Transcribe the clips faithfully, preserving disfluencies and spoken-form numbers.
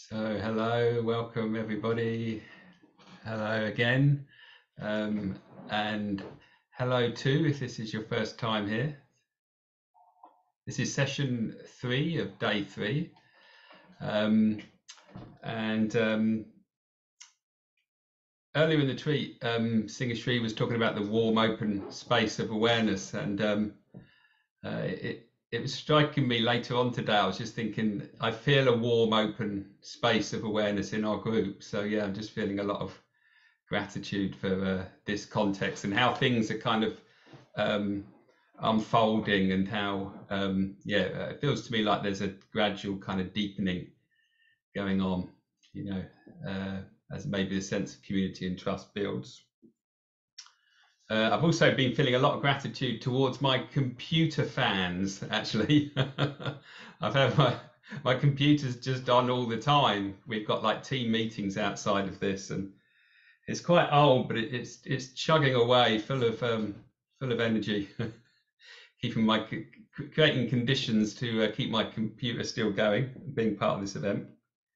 So hello, welcome everybody. Hello again. Um, and hello too if this is your first time here. This is session three of day three. Um, and um, earlier in the tweet, um, Singhashri was talking about the warm open space of awareness, and um, uh, it, it was striking me later on today. I was just thinking, I feel a warm open space of awareness in our group. So yeah, I'm just feeling a lot of gratitude for uh, this context and how things are kind of um, unfolding, and how um, yeah, it feels to me like there's a gradual kind of deepening going on, you know, uh, as maybe the sense of community and trust builds. Uh, I've also been feeling a lot of gratitude towards my computer fans, actually. I've had my, my computer's just on all the time. We've got like team meetings outside of this, and it's quite old, but it, it's it's chugging away, full of um, full of energy, keeping my creating conditions to uh, keep my computer still going, being part of this event.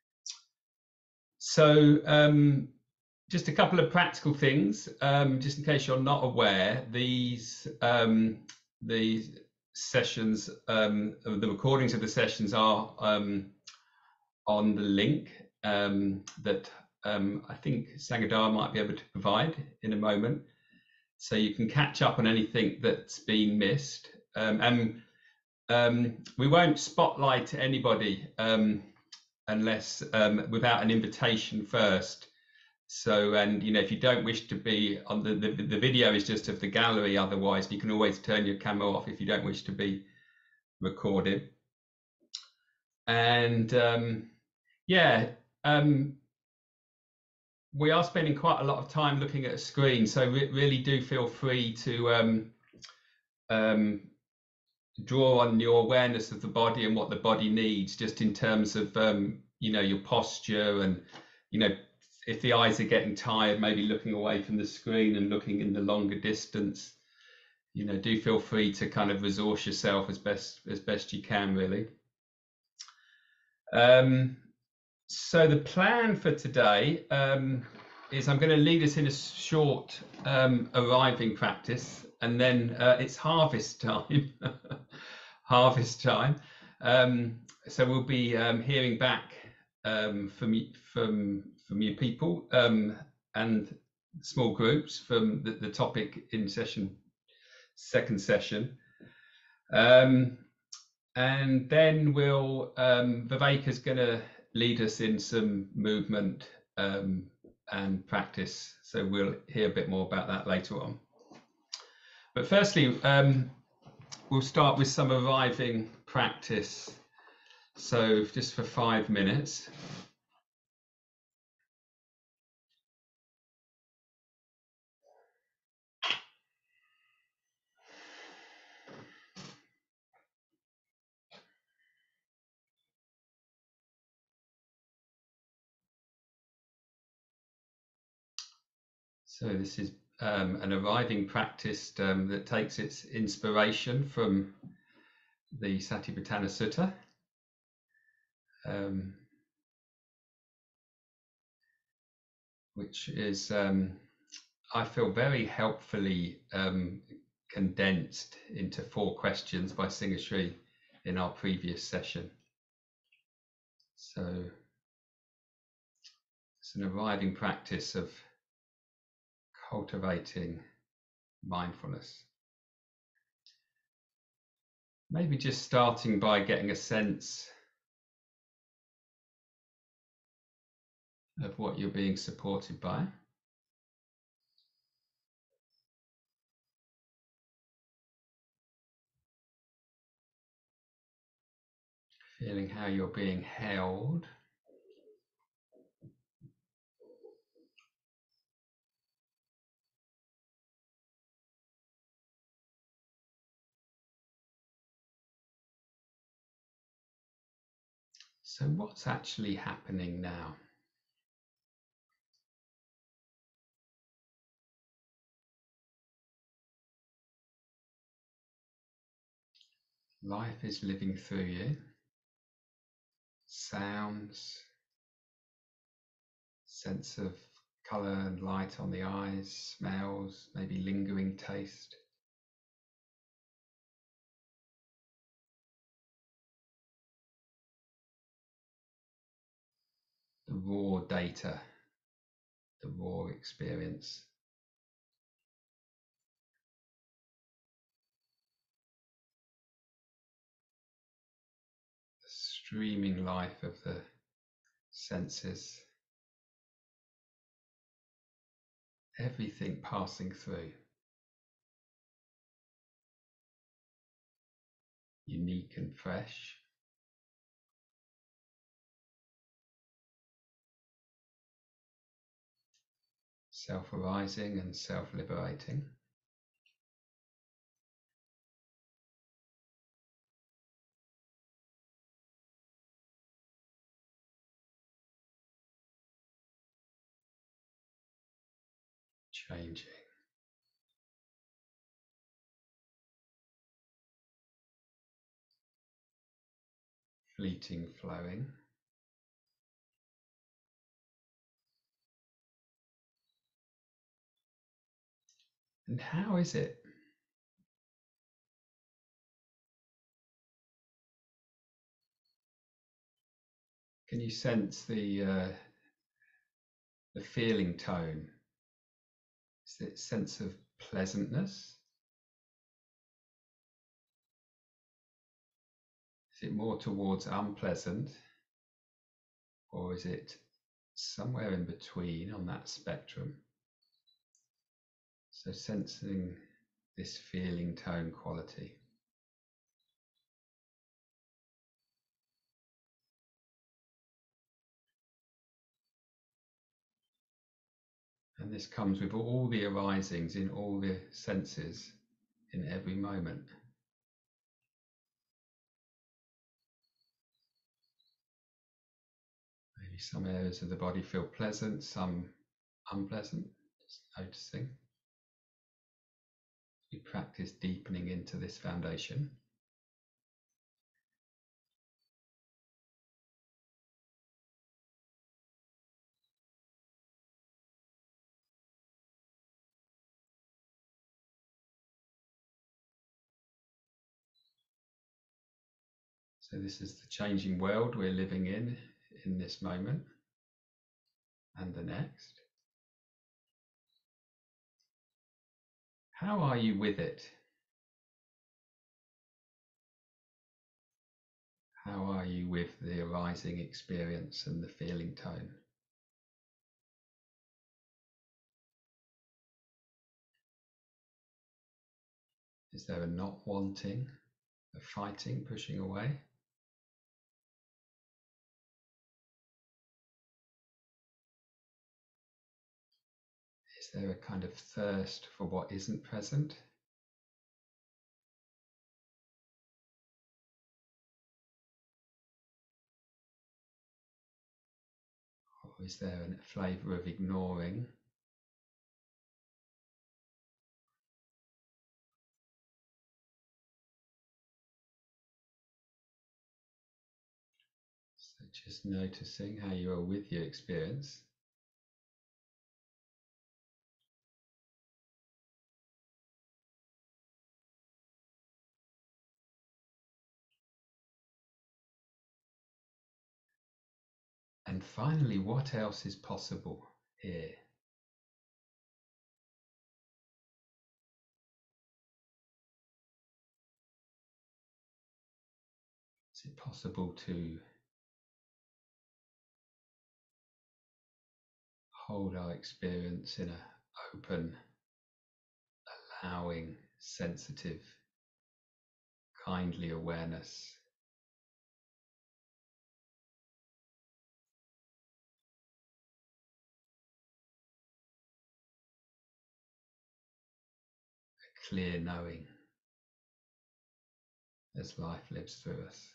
So um, just a couple of practical things, um, just in case you're not aware. These um, the sessions, um, the recordings of the sessions are um, on the link um, that um, I think Sangadar might be able to provide in a moment, so you can catch up on anything that's been missed. Um, and um, we won't spotlight anybody um, unless um, without an invitation first. So, and you know, if you don't wish to be on the, the the video is just of the gallery. Otherwise, you can always turn your camera off if you don't wish to be recorded. And um, yeah, um, we are spending quite a lot of time looking at a screen, so re really do feel free to um, um, draw on your awareness of the body and what the body needs, just in terms of um, you know, your posture, and you know, if the eyes are getting tired, maybe looking away from the screen and looking in the longer distance. You know, do feel free to kind of resource yourself as best as best you can, really. Um, so the plan for today um, is I'm going to lead us in a short um, arriving practice, and then uh, it's harvest time. Harvest time. Um, so we'll be um, hearing back um, from from from you people um, and small groups from the, the topic in session second session, um, and then we'll um, Viveka's going to lead us in some movement um, and practice. So we'll hear a bit more about that later on. But firstly, um, we'll start with some arriving practice. So just for five minutes. So this is um, an arriving practice um, that takes its inspiration from the Satipatthana Sutta. Um, which is, um, I feel, very helpfully um, condensed into four questions by Singhashri in our previous session. So it's an arriving practice of cultivating mindfulness. Maybe just starting by getting a sense of what you're being supported by. Feeling how you're being held. So what's actually happening now? Life is living through you. Sounds, sense of colour and light on the eyes, smells, maybe lingering taste. The raw data, the raw experience. The streaming life of the senses. Everything passing through. Unique and fresh. Self-arising and self-liberating. Changing. Fleeting, flowing. And how is it? Can you sense the uh, the feeling tone? Is it a sense of pleasantness? Is it more towards unpleasant? Or is it somewhere in between on that spectrum? So sensing this feeling tone quality. And this comes with all the arisings in all the senses in every moment. Maybe some areas of the body feel pleasant, some unpleasant, just noticing. We practice deepening into this foundation. So this is the changing world we're living in, in this moment and the next. How are you with it? How are you with the arising experience and the feeling tone? Is there a not wanting, a fighting, pushing away? Is there a kind of thirst for what isn't present? Or is there a flavour of ignoring? So just noticing how you are with your experience. And finally, what else is possible here? Is it possible to hold our experience in an open, allowing, sensitive, kindly awareness? A clear knowing as life lives through us.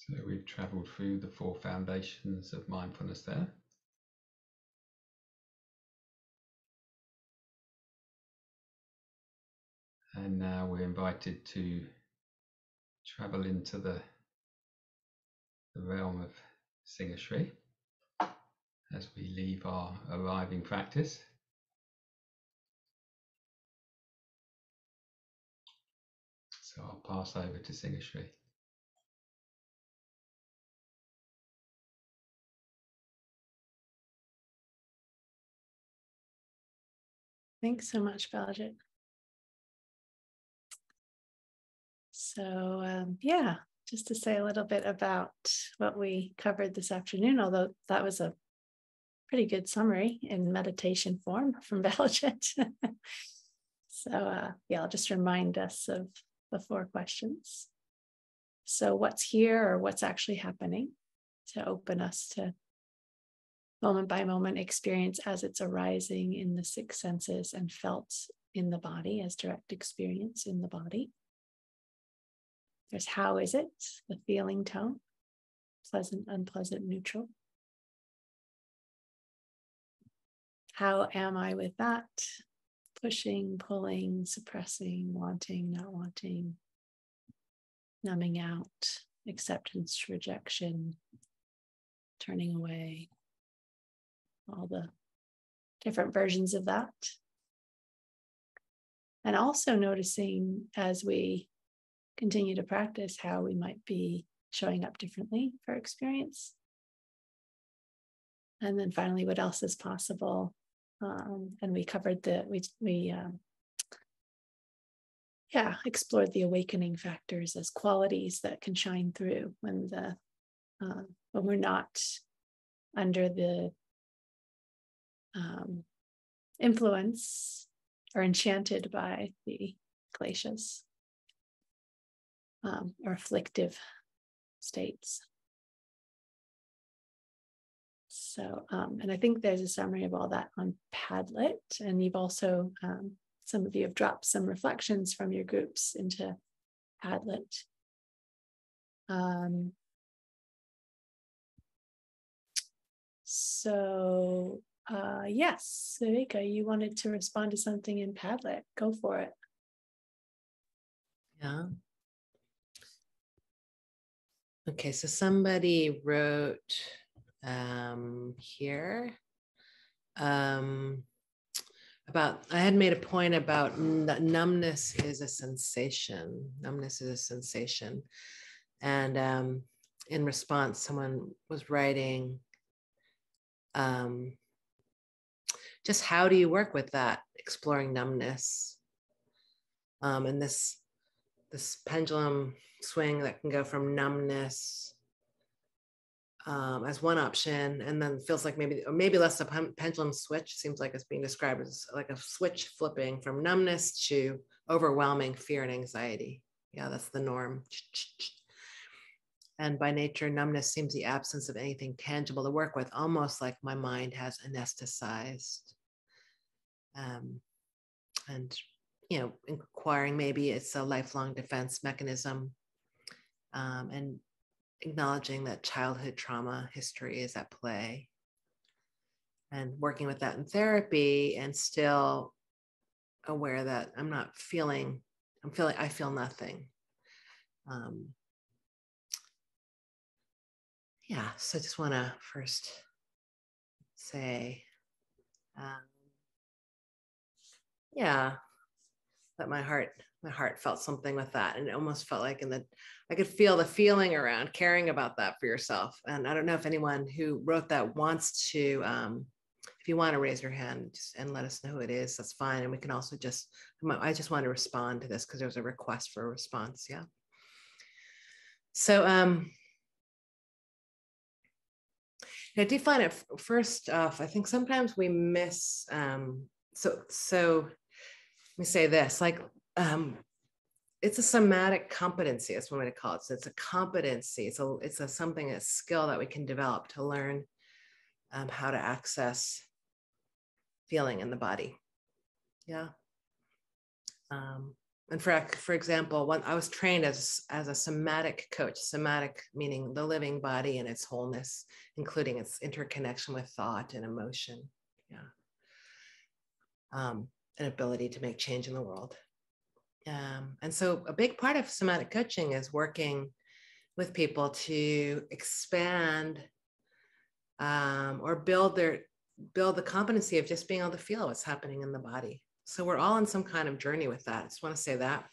So we've travelled through the four foundations of mindfulness there. And now we're invited to travel into the, the realm of Singhashri as we leave our arriving practice. So I'll pass over to Singhashri. Thanks so much, Balajit. So um, yeah, just to say a little bit about what we covered this afternoon, although that was a pretty good summary in meditation form from Balajit. So uh, yeah, I'll just remind us of the four questions. So what's here, or what's actually happening, to open us to moment by moment experience as it's arising in the six senses and felt in the body as direct experience in the body. There's how is it, the feeling tone, pleasant, unpleasant, neutral. How am I with that? Pushing, pulling, suppressing, wanting, not wanting, numbing out, acceptance, rejection, turning away, all the different versions of that. And also noticing as we continue to practice how we might be showing up differently for experience. And then finally, what else is possible? Um, and we covered the, we, we um, yeah, explored the awakening factors as qualities that can shine through when the, uh, when we're not under the um, influence or enchanted by the kleshas um, or afflictive states. So, um, and I think there's a summary of all that on Padlet, and you've also, um, some of you have dropped some reflections from your groups into Padlet. Um, so, uh, yes, Viveka, you wanted to respond to something in Padlet. Go for it. Yeah. Okay, so somebody wrote um, here um, about, I had made a point about that numbness is a sensation. Numbness is a sensation. And um, in response, someone was writing, um, just how do you work with that, exploring numbness? Um, and this, this pendulum swing that can go from numbness um, as one option, and then feels like maybe, or maybe less a pendulum switch, seems like it's being described as like a switch flipping from numbness to overwhelming fear and anxiety. Yeah, that's the norm. And by nature, numbness seems the absence of anything tangible to work with, almost like my mind has anesthetized. Um, and, you know, inquiring maybe it's a lifelong defense mechanism, um, and acknowledging that childhood trauma history is at play and working with that in therapy, and still aware that I'm not feeling, I'm feeling, I feel nothing. Um, yeah, so I just want to first say, um, yeah, that my heart, my heart felt something with that. And it almost felt like in the, I could feel the feeling around caring about that for yourself. And I don't know if anyone who wrote that wants to, um, if you want to raise your hand just, and let us know who it is, that's fine. And we can also just, I just want to respond to this because there's a request for a response. Yeah. So, um, I do find it first off, I think sometimes we miss, um, so, so let me say this, like, um, it's a somatic competency, that's what I'm going to call it. So it's a competency. It's a, it's a something, a skill that we can develop to learn um, how to access feeling in the body. Yeah. Um, and for, for example, when I was trained as, as a somatic coach, somatic meaning the living body and its wholeness, including its interconnection with thought and emotion. Yeah. Um, an ability to make change in the world. Um, and so a big part of somatic coaching is working with people to expand um, or build their, build the competency of just being able to feel what's happening in the body. So we're all on some kind of journey with that. I just want to say that.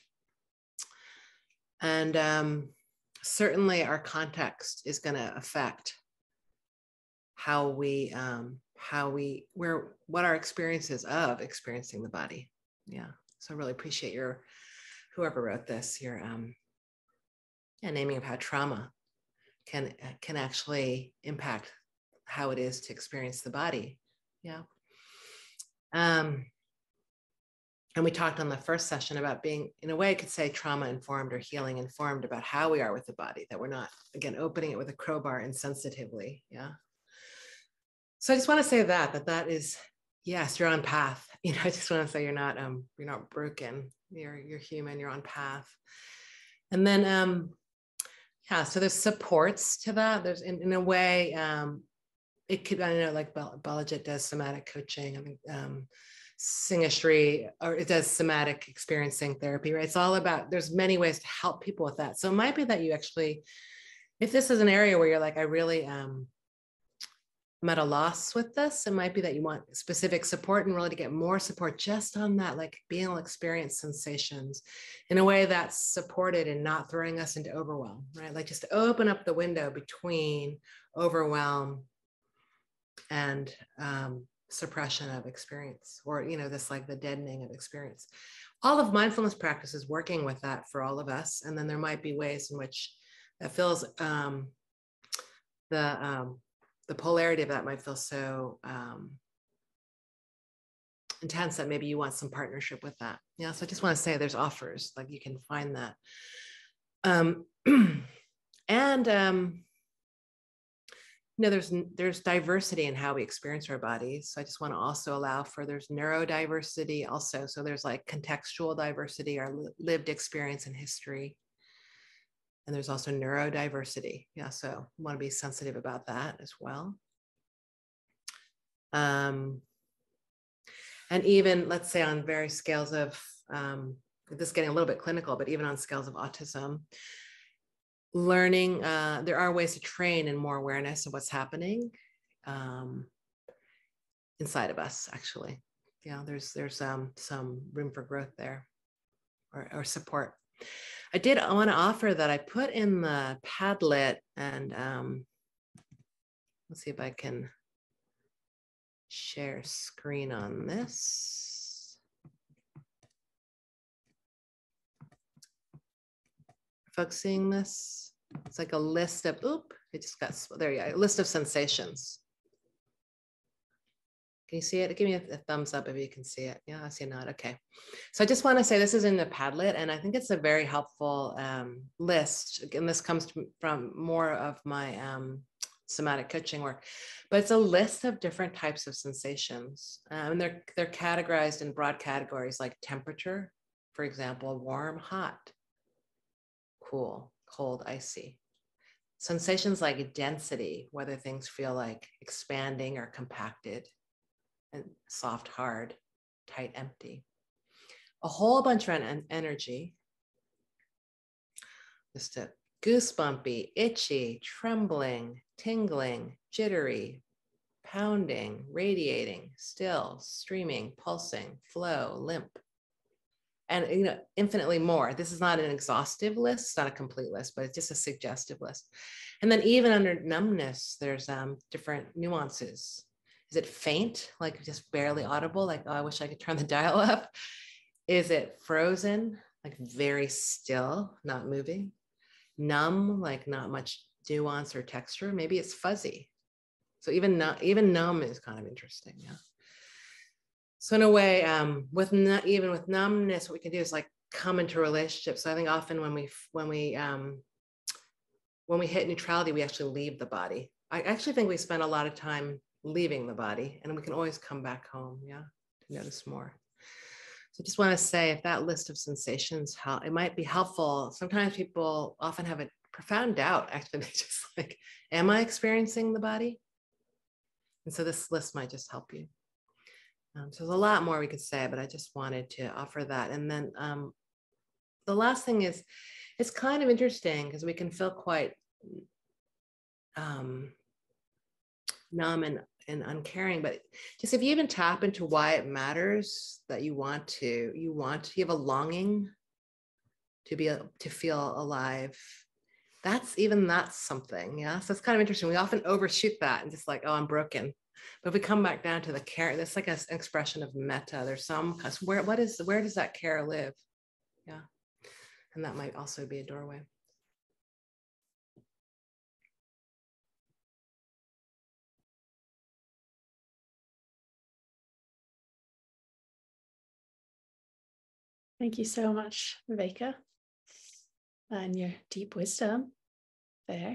And um, certainly our context is going to affect how we, um, how we, where, what our experience is of experiencing the body. Yeah. So I really appreciate your, whoever wrote this, your um, yeah, naming of how trauma can, can actually impact how it is to experience the body. Yeah. Um, and we talked on the first session about being, in a way, I could say trauma informed or healing informed about how we are with the body, that we're not, again, opening it with a crowbar insensitively. Yeah. So I just want to say that, that that is, yes, you're on path. You know, I just want to say you're not, um, you're not broken. You're, you're human, you're on path. And then, um, yeah, so there's supports to that. There's in, in a way, um, it could, I know like Balajit does somatic coaching. I mean, um, Singhashri, or it does somatic experiencing therapy, right? It's all about, there's many ways to help people with that. So it might be that you actually, if this is an area where you're like, I really, um, I'm at a loss with this, it might be that you want specific support and really to get more support just on that, like being able to experience sensations in a way that's supported and not throwing us into overwhelm, right? Like just open up the window between overwhelm and um, suppression of experience, or, you know, this like the deadening of experience. All of mindfulness practice is working with that for all of us. And then there might be ways in which that feels, um, the, um, the polarity of that might feel so um, intense that maybe you want some partnership with that. Yeah, so I just want to say there's offers, like you can find that. Um, and, um, you know, there's, there's diversity in how we experience our bodies. So I just want to also allow for, there's neurodiversity also. So there's like contextual diversity, our lived experience and history. And there's also neurodiversity. Yeah, so I want to be sensitive about that as well. Um, and even, let's say on various scales of, um, this is getting a little bit clinical, but even on scales of autism, learning, uh, there are ways to train in more awareness of what's happening um, inside of us, actually. Yeah, there's, there's um, some room for growth there, or, or support. I did want to offer that I put in the Padlet, and um, let's see if I can share screen on this. Folks seeing this? It's like a list of, oop, it just got, there you go, a list of sensations. Can you see it? Give me a, a thumbs up if you can see it. Yeah, I see a nod. Okay. So I just want to say this is in the Padlet, and I think it's a very helpful um, list. Again, this comes from more of my um, somatic coaching work, but it's a list of different types of sensations. Um, and they're, they're categorized in broad categories like temperature, for example, warm, hot, cool, cold, icy. Sensations like density, whether things feel like expanding or compacted, and soft, hard, tight, empty. A whole bunch around energy. Just a goosebumpy, itchy, trembling, tingling, jittery, pounding, radiating, still, streaming, pulsing, flow, limp. And, you know, infinitely more. This is not an exhaustive list, it's not a complete list, but it's just a suggestive list. And then even under numbness, there's um, different nuances. Is it faint, like just barely audible? Like, oh, I wish I could turn the dial up. Is it frozen, like very still, not moving? Numb, like not much nuance or texture. Maybe it's fuzzy. So even, even numb is kind of interesting, yeah. So in a way, um, with not, even with numbness, what we can do is like come into relationships. So I think often when we, when we, um, when we hit neutrality, we actually leave the body. I actually think we spend a lot of time leaving the body, and we can always come back home, yeah, to notice more. So just want to say, if that list of sensations, how it might be helpful. Sometimes people often have a profound doubt. Actually, they just like, am I experiencing the body? And so this list might just help you. Um, so there's a lot more we could say, but I just wanted to offer that. And then um, the last thing is, it's kind of interesting because we can feel quite um, numb and, and uncaring, but just if you even tap into why it matters that you want to, you want to, you have a longing to be, to feel alive. That's even, that's something. Yeah. So it's kind of interesting. We often overshoot that and just like, oh, I'm broken. But if we come back down to the care, that's like an expression of metta. There's some, where, what is, where does that care live? Yeah. And that might also be a doorway. Thank you so much, Viveka, and your deep wisdom there.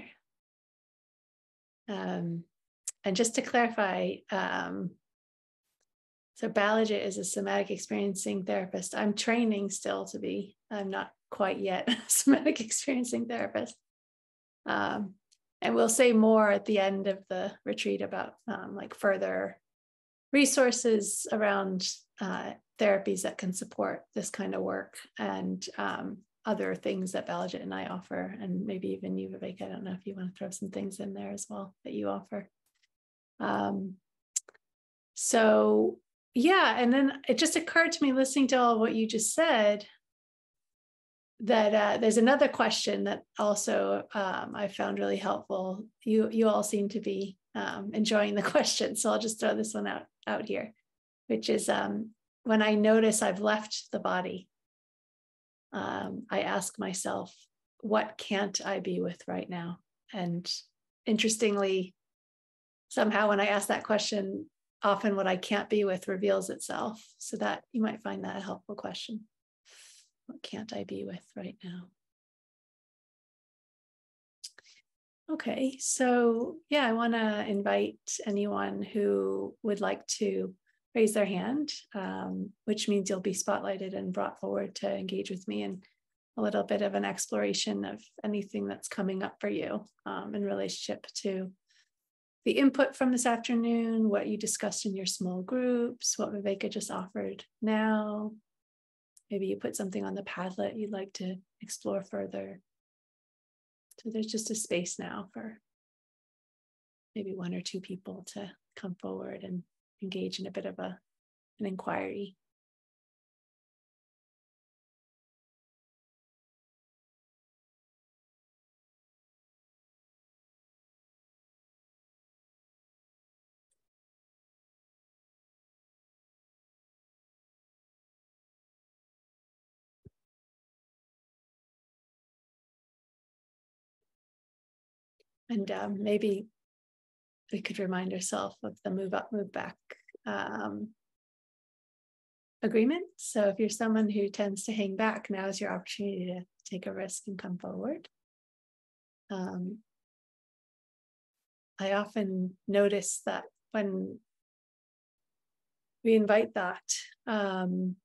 Um, and just to clarify, um, so Balajit is a somatic experiencing therapist. I'm training still to be. I'm not quite yet a somatic experiencing therapist. Um, and we'll say more at the end of the retreat about um, like further resources around uh, therapies that can support this kind of work, and um, other things that Balajit and I offer, and maybe even you, Viveka. I don't know if you want to throw some things in there as well that you offer. Um, so yeah, and then it just occurred to me listening to all of what you just said, that uh, there's another question that also um, I found really helpful. You you all seem to be um, enjoying the question, so I'll just throw this one out out here, which is um, when I notice I've left the body, um, I ask myself, what can't I be with right now? And interestingly, somehow when I ask that question, often what I can't be with reveals itself. So that you might find that a helpful question. What can't I be with right now? Okay, so yeah, I want to invite anyone who would like to raise their hand, um, which means you'll be spotlighted and brought forward to engage with me in a little bit of an exploration of anything that's coming up for you um, in relationship to the input from this afternoon, what you discussed in your small groups, what Viveka just offered now. Maybe you put something on the Padlet you'd like to explore further. So there's just a space now for maybe one or two people to come forward and engage in a bit of a, an inquiry. And um, maybe we could remind ourselves of the move up, move back um, agreement. So if you're someone who tends to hang back, now is your opportunity to take a risk and come forward. Um, I often notice that when we invite that, um,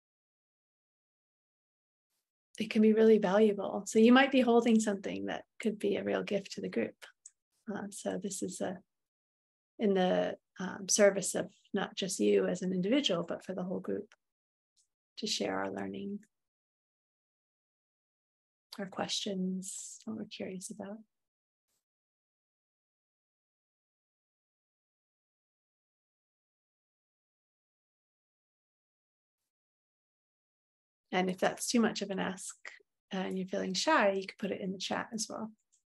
it can be really valuable. So you might be holding something that could be a real gift to the group. Uh, so this is a in the um, service of not just you as an individual, but for the whole group, to share our learning, our questions, what we're curious about. And if that's too much of an ask and you're feeling shy, you could put it in the chat as well.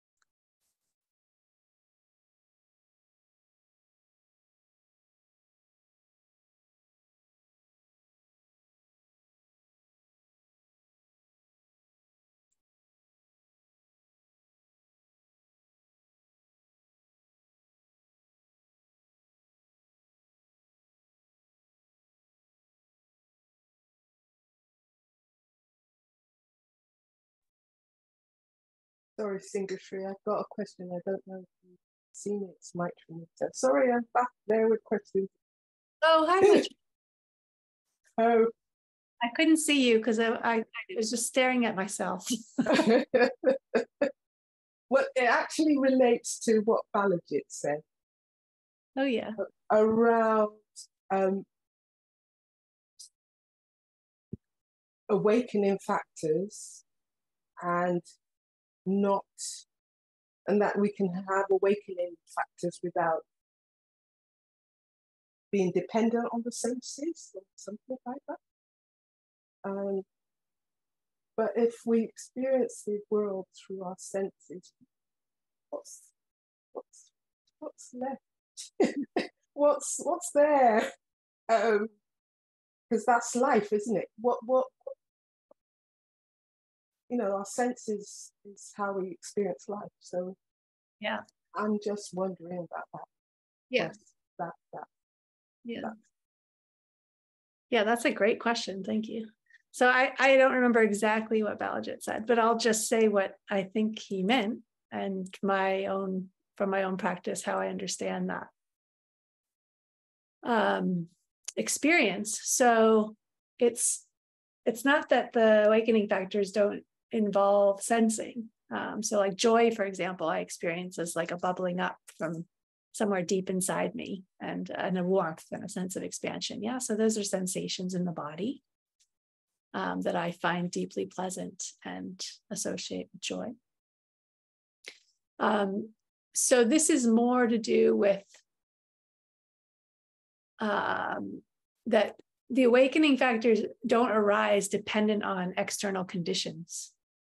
Sorry, Singhashri, I've got a question. I don't know if you've seen it. It's Mike from so sorry, I'm back there with questions. Oh, hi, Mitch. Oh, I couldn't see you because I, I, I was just staring at myself. Well, it actually relates to what Balajit said. Oh, yeah. Around um, awakening factors and not, and that we can have awakening factors without being dependent on the senses or something like that. Um, but if we experience the world through our senses, what's what's what's left? what's what's there? Um, because that's life, isn't it? What what you know, our senses is how we experience life. So yeah, I'm just wondering about that. Yeah, Yes, that that yeah, that. yeah. That's a great question. Thank you. So I I don't remember exactly what Balajit said, but I'll just say what I think he meant and my own from my own practice how I understand that um, experience. So it's it's not that the awakening factors don't involve sensing. Um, so like joy, for example, I experience as like a bubbling up from somewhere deep inside me and, and a warmth and a sense of expansion. Yeah, so those are sensations in the body um, that I find deeply pleasant and associate with joy. Um, so this is more to do with um, that the awakening factors don't arise dependent on external conditions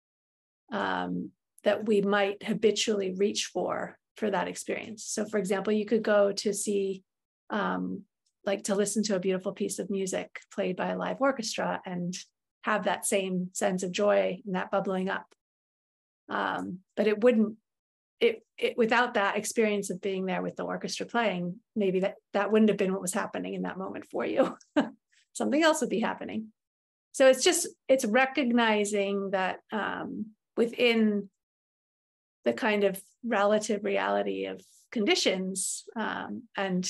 um, that we might habitually reach for for that experience. So for example, you could go to see, um, like to listen to a beautiful piece of music played by a live orchestra and have that same sense of joy and that bubbling up. Um, but it wouldn't, it, it without that experience of being there with the orchestra playing, maybe that, that wouldn't have been what was happening in that moment for you. Something else would be happening. So it's just, it's recognizing that um, within the kind of relative reality of conditions um, and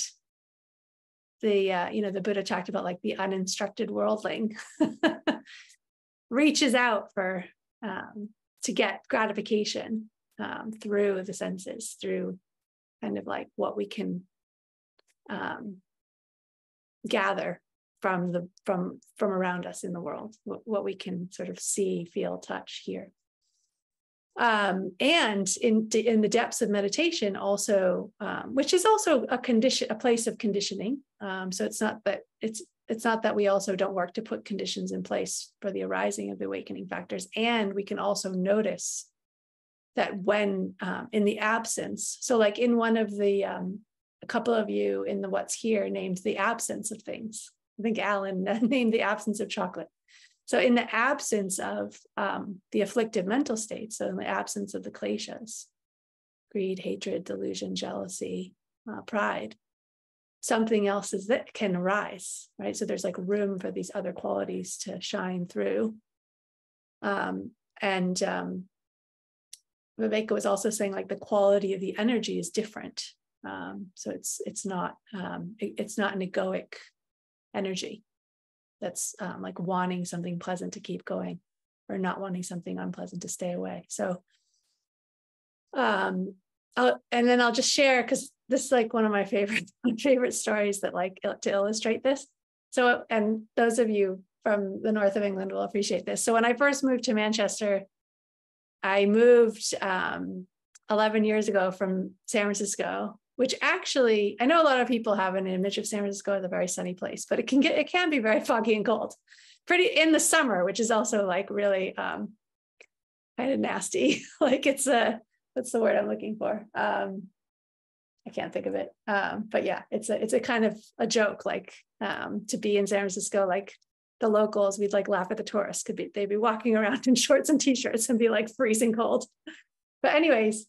the, uh, you know, the Buddha talked about like the uninstructed worldling reaches out for, um, to get gratification um, through the senses, through kind of like what we can um, gather from the from from around us in the world, what, what we can sort of see, feel, touch, hear. Um, and in in the depths of meditation, also, um, which is also a condition, a place of conditioning. Um, so it's not that it's it's not that we also don't work to put conditions in place for the arising of the awakening factors, and we can also notice that when um, in the absence. So, like in one of the um, a couple of you in the What's Here named the absence of things. I think Alan named the absence of chocolate. So in the absence of um, the afflictive mental states, so in the absence of the kleshas, greed, hatred, delusion, jealousy, uh, pride, something else is that can arise, right? So there's like room for these other qualities to shine through. Um, and um, Viveka was also saying like the quality of the energy is different. Um, so it's it's not um, it, it's not an egoic energy that's um, like wanting something pleasant to keep going or not wanting something unpleasant to stay away. So, um, I'll, and then I'll just share, because this is like one of my favorite favorite stories that like to illustrate this. So, and those of you from the north of England will appreciate this. So when I first moved to Manchester, I moved um, eleven years ago from San Francisco, which actually, I know a lot of people have an image of San Francisco as a very sunny place, but it can get, it can be very foggy and cold, pretty in the summer, which is also like really um, kind of nasty. Like it's a, what's the word I'm looking for? Um, I can't think of it. Um, but yeah, it's a, it's a kind of a joke, like um, to be in San Francisco, like the locals, we'd like laugh at the tourists, could be, they'd be walking around in shorts and t-shirts and be like freezing cold. But anyways,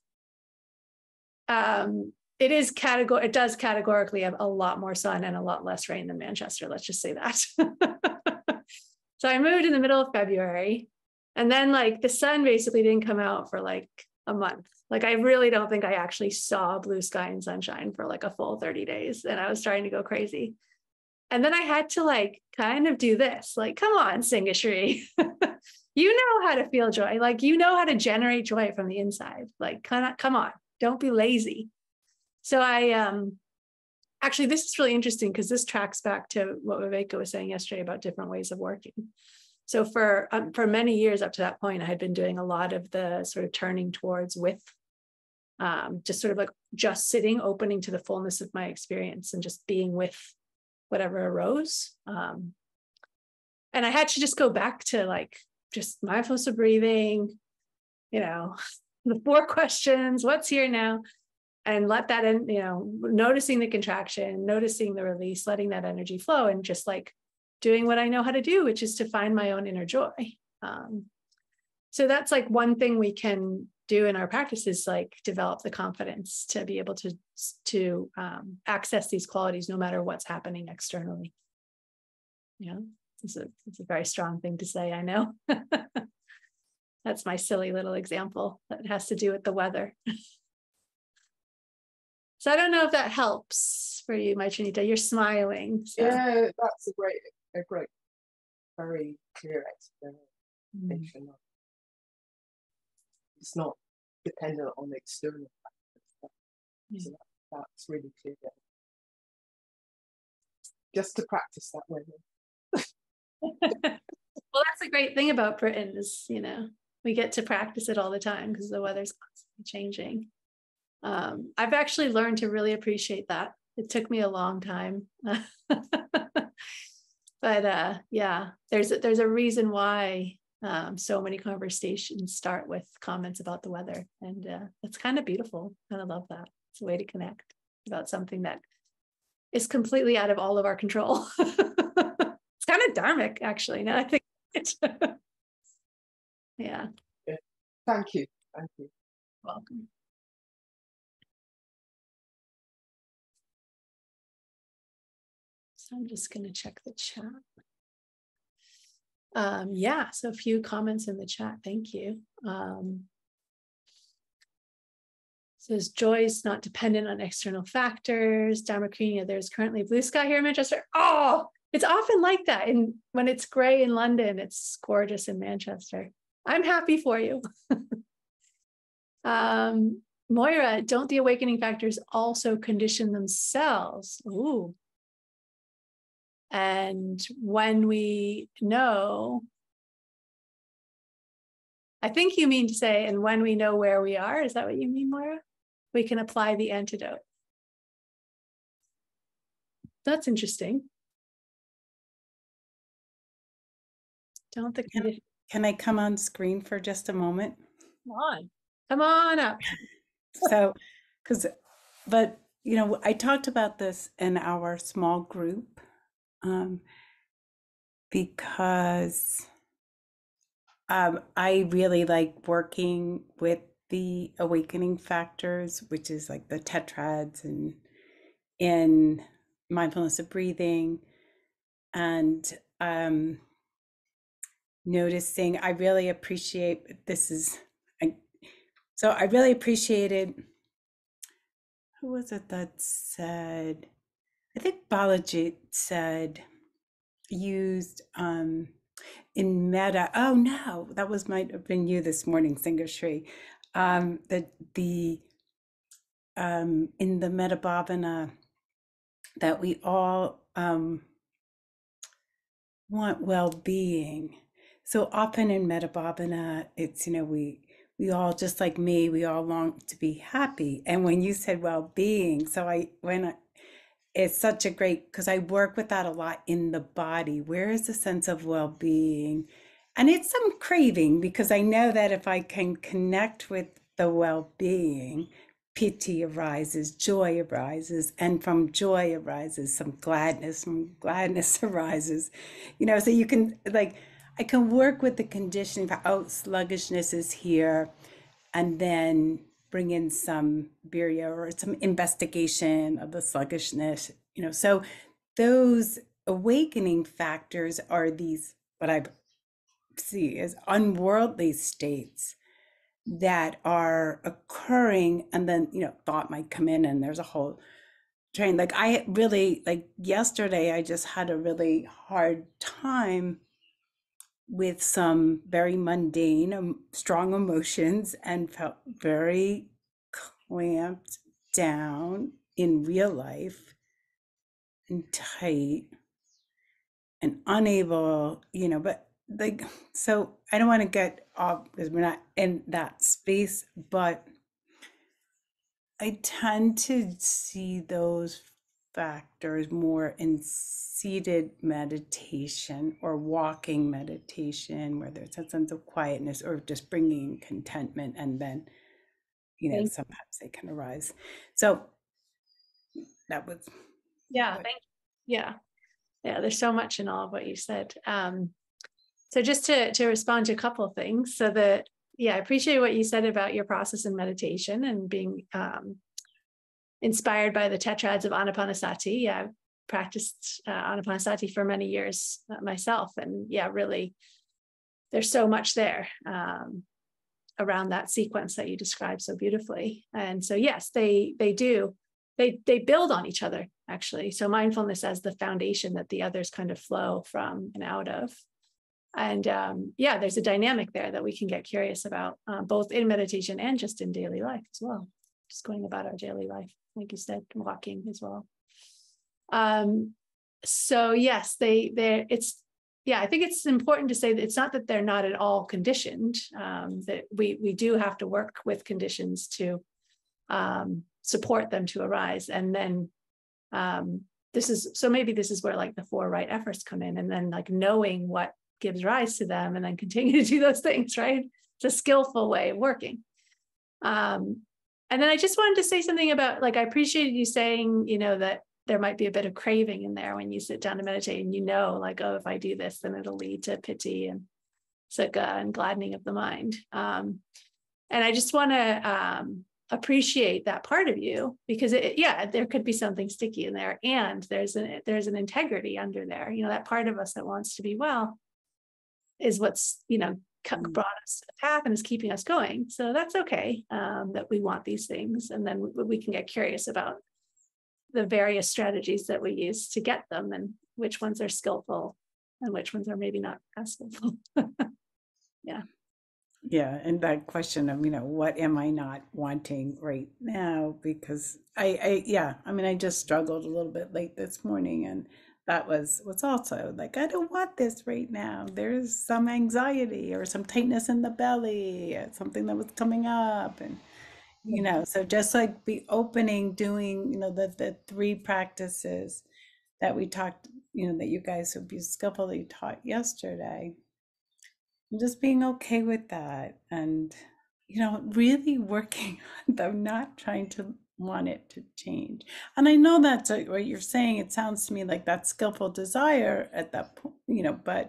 um, it is categor it does categorically have a lot more sun and a lot less rain than Manchester. Let's just say that. So I moved in the middle of February, and then like the sun basically didn't come out for like a month. Like I really don't think I actually saw blue sky and sunshine for like a full thirty days. And I was trying to go crazy. And then I had to like kind of do this, like, come on, Singhashri. You know how to feel joy. Like, you know how to generate joy from the inside. Like, come on, come on, don't be lazy. So I, um, actually, this is really interesting because this tracks back to what Viveka was saying yesterday about different ways of working. So for, um, for many years up to that point, I had been doing a lot of the sort of turning towards with, um, just sort of like just sitting, opening to the fullness of my experience and just being with whatever arose. Um, and I had to just go back to like, just mindfulness of breathing, you know, the four questions, what's here now, and let that in, you know, noticing the contraction, noticing the release, letting that energy flow, and just like doing what I know how to do, which is to find my own inner joy. Um, so that's like one thing we can do in our practice is like develop the confidence to be able to, to um, access these qualities no matter what's happening externally. You know, it's a, it's a very strong thing to say, I know. That's my silly little example that has to do with the weather. So I don't know if that helps for you, my Trinita. You're smiling. So. Yeah, that's a great, a great, very clear explanation. Mm. It's not dependent on external factors. Mm. So that, that's really clear. Just to practice that way. Well, that's a great thing about Britain is, you know, we get to practice it all the time because the weather's constantly changing. Um, I've actually learned to really appreciate that. It took me a long time. But uh, yeah, there's, there's a reason why um, so many conversations start with comments about the weather. And uh, it's kind of beautiful. And I love that. It's a way to connect about something that is completely out of all of our control. It's kind of dharmic, actually. Now I think it. Yeah. Yeah. Thank you. Thank you. Welcome. So I'm just going to check the chat. Um, yeah, so a few comments in the chat. Thank you. Um, says joy is not dependent on external factors. Dharmakriya, there's currently blue sky here in Manchester. Oh, it's often like that. And when it's gray in London, it's gorgeous in Manchester. I'm happy for you. um, Moira, don't the awakening factors also condition themselves? Ooh. And when we know, I think you mean to say, and when we know where we are, is that what you mean, Moira? We can apply the antidote. That's interesting. Don't the can, can I come on screen for just a moment? Come on, come on up. So, because, but, you know, I talked about this in our small group um, because um, I really like working with the awakening factors, which is like the tetrads and in mindfulness of breathing and um, noticing. I really appreciate, this is, I, so I really appreciated, who was it that said, I think Balajit said, used um, in metta, oh no, that was might have been you this morning, Singhashri, um, that the, um, in the metta bhavana, that we all um, want well-being. So often in metta bhavana, it's, you know, we we all, just like me, we all long to be happy. And when you said well-being, so I, when I, it's such a great, because I work with that a lot in the body. Where is the sense of well-being? And it's some craving, because I know that if I can connect with the well-being, piti arises, joy arises, and from joy arises some gladness, from gladness arises, you know, so you can, like, I can work with the conditioning, oh, sluggishness is here, and then bring in some birya or some investigation of the sluggishness, you know, so those awakening factors are these, what I see as unworldly states that are occurring, and then, you know, thought might come in and there's a whole trained. Like I really, like yesterday, I just had a really hard time with some very mundane, um, strong emotions and felt very clamped down in real life and tight and unable, you know, but like, so I don't want to get off because we're not in that space, but I tend to see those factors more in seated meditation or walking meditation, where there's a sense of quietness or just bringing contentment, and then, you know, Thank- sometimes they can arise. So that was, Yeah, what- thank you. Yeah. Yeah, there's so much in all of what you said. Um, so just to, to respond to a couple of things. So that, yeah, I appreciate what you said about your process in meditation and being um, inspired by the tetrads of Anapanasati. Yeah, I've practiced uh, Anapanasati for many years uh, myself. And yeah, really, there's so much there um, around that sequence that you described so beautifully. And so, yes, they they do. They, they build on each other, actually. So mindfulness as the foundation that the others kind of flow from and out of. And um, yeah, there's a dynamic there that we can get curious about, uh, both in meditation and just in daily life as well. Just going about our daily life, like you said, walking as well. Um, so yes, they, they're, it's, yeah, I think it's important to say that it's not that they're not at all conditioned, um, that we, we do have to work with conditions to um, support them to arise. And then um, this is, so maybe this is where like the four right efforts come in, and then like knowing what gives rise to them and then continue to do those things, right? It's a skillful way of working. Um, and then I just wanted to say something about, like, I appreciated you saying, you know, that there might be a bit of craving in there when you sit down to meditate and you know, like, oh, if I do this, then it'll lead to piti and sukha and gladdening of the mind. Um, and I just want to um, appreciate that part of you, because it, yeah, there could be something sticky in there, and there's an there's an integrity under there. You know, that part of us that wants to be well is what's, you know, brought us to the path and is keeping us going. So that's okay, um, that we want these things, and then we, we can get curious about the various strategies that we use to get them, and which ones are skillful and which ones are maybe not as skillful. Yeah. yeah, and that question of, you know, what am I not wanting right now? Because I, I, yeah, I mean, I just struggled a little bit late this morning, and that was what's also like, I don't want this right now. There's some anxiety or some tightness in the belly, something that was coming up, and you know, so just like be opening, doing, you know, the the three practices that we talked, you know, that you guys would be skillfully taught yesterday. And just being okay with that, and you know, really working on them, not trying to want it to change. And I know that's what you're saying. It sounds to me like that skillful desire at that point, you know, but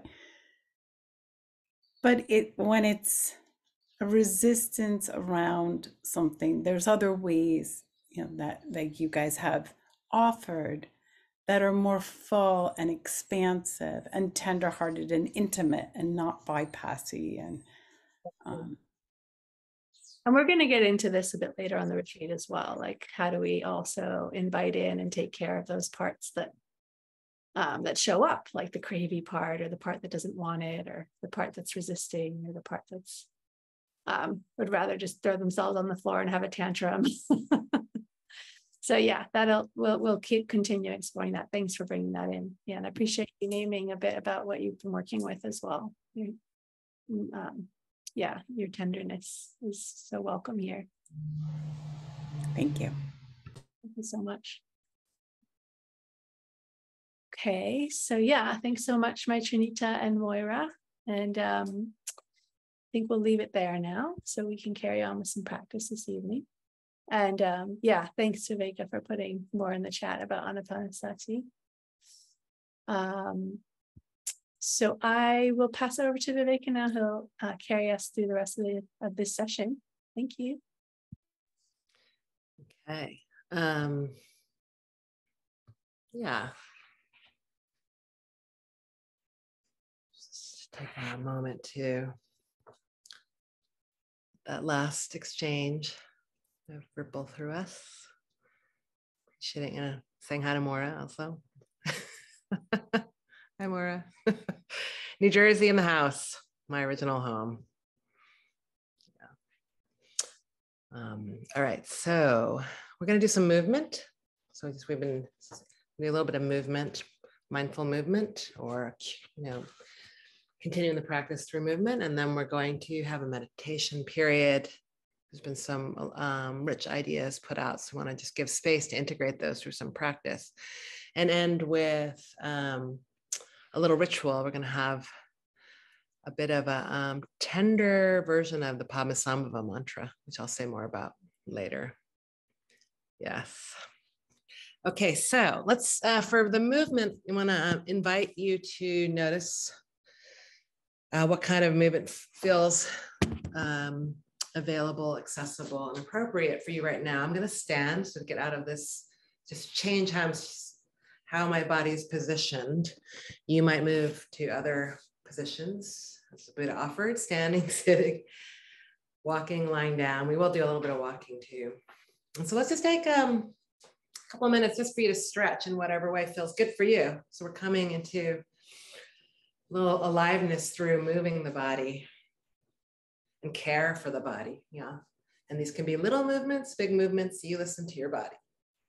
but it when it's a resistance around something, there's other ways, you know, that like you guys have offered that are more full and expansive and tenderhearted and intimate and not bypassy. And um, and we're going to get into this a bit later on the retreat as well. Like, how do we also invite in and take care of those parts that um, that show up, like the cravey part, or the part that doesn't want it, or the part that's resisting, or the part that's um, would rather just throw themselves on the floor and have a tantrum. So yeah, that'll we'll we'll keep continue exploring that. Thanks for bringing that in. Yeah, and I appreciate you naming a bit about what you've been working with as well. Your, um, yeah, your tenderness is so welcome here. thank you. Thank you so much. Okay, so yeah, thanks so much, my Trinita and Moira. And um, I think we'll leave it there now, so we can carry on with some practice this evening. And um, yeah, thanks to Viveka for putting more in the chat about Anapanasati. Um, so I will pass it over to Viveka now. He'll uh, carry us through the rest of, the, of this session. Thank you. Okay. Um, yeah. Just taking a moment to that last exchange ripple through us. Appreciating a Saying hi to Maura also. Hi, Maura. New Jersey in the house, my original home. Yeah. Um, all right, so we're going to do some movement. So just, we've been doing a little bit of movement, mindful movement, or, you know, continuing the practice through movement. And then we're going to have a meditation period. There's been some um, rich ideas put out, so we want to just give space to integrate those through some practice, and end with um, a little ritual. We're going to have a bit of a um, tender version of the Padmasambhava mantra, which I'll say more about later. Yes. Okay, so let's, uh, for the movement, I want to uh, invite you to notice uh, what kind of movement feels um, available, accessible, and appropriate for you right now. I'm going to stand, so to get out of this, just change how, I'm, how my body is positioned. You might move to other positions, as the Buddha offered, standing, sitting, walking, lying down. We will do a little bit of walking too. And so let's just take um, a couple of minutes just for you to stretch in whatever way feels good for you. So we're coming into a little aliveness through moving the body and care for the body, yeah. And these can be little movements, big movements. You listen to your body.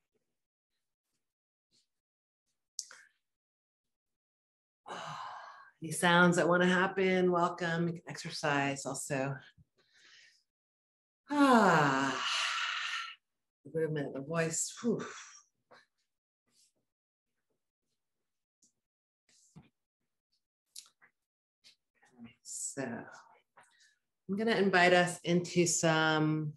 Any sounds that want to happen, welcome. You can exercise also. Ah, the movement of the voice. Whew. So I'm going to invite us into some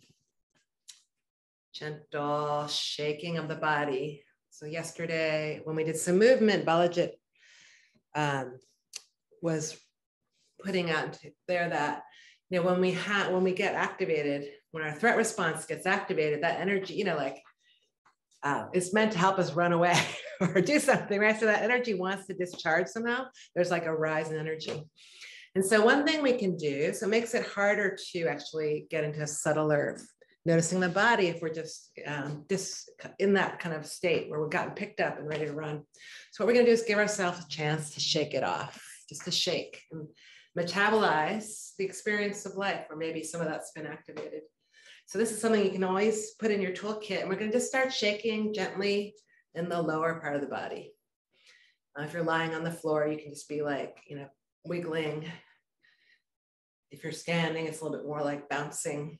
gentle shaking of the body. So yesterday, when we did some movement, Balajit um, was putting out there that, you know, when we have, when we get activated, when our threat response gets activated, that energy, you know, like uh, it's meant to help us run away or do something, right? So that energy wants to discharge somehow. There's like a rise in energy. And so one thing we can do, so it makes it harder to actually get into a subtler noticing the body if we're just um, dis, in that kind of state where we've gotten picked up and ready to run. So what we're gonna do is give ourselves a chance to shake it off, just to shake and metabolize the experience of life, or maybe some of that's been activated. So this is something you can always put in your toolkit, and we're gonna just start shaking gently in the lower part of the body. Uh, if you're lying on the floor, you can just be like, you know, wiggling. If you're standing, it's a little bit more like bouncing.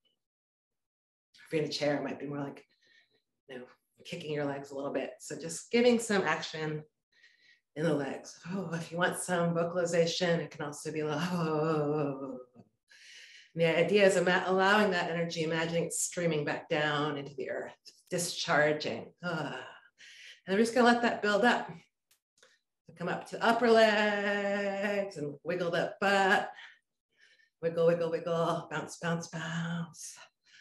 If you're in a chair, it might be more like, you know, kicking your legs a little bit. So just giving some action in the legs. Oh, if you want some vocalization, it can also be like, oh. And the idea is allowing that energy, imagining it streaming back down into the earth, discharging. Oh. And we're just gonna let that build up. So come up to upper legs and wiggle that butt. Wiggle, wiggle, wiggle, bounce, bounce, bounce.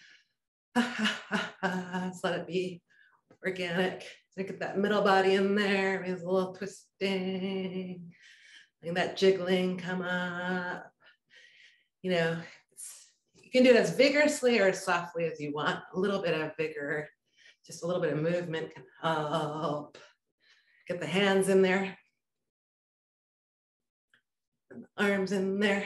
Let's let it be organic. So get that middle body in there. There's a little twisting. Letting that jiggling come up. You know, you can do it as vigorously or as softly as you want. A little bit of vigor, just a little bit of movement can help. Get the hands in there. And the arms in there.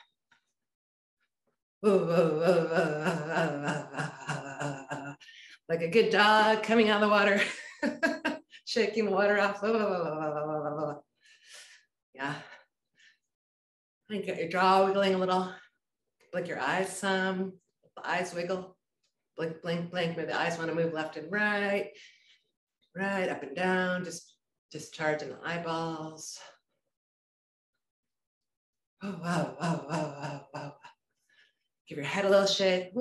Like a good dog coming out of the water, shaking the water off. Yeah. And get your jaw wiggling a little, blink your eyes some, the eyes wiggle, blink, blink, blink. Maybe the eyes want to move left and right, right, up and down, just discharging the eyeballs. Oh, wow, wow, wow, wow, wow. Give your head a little shake.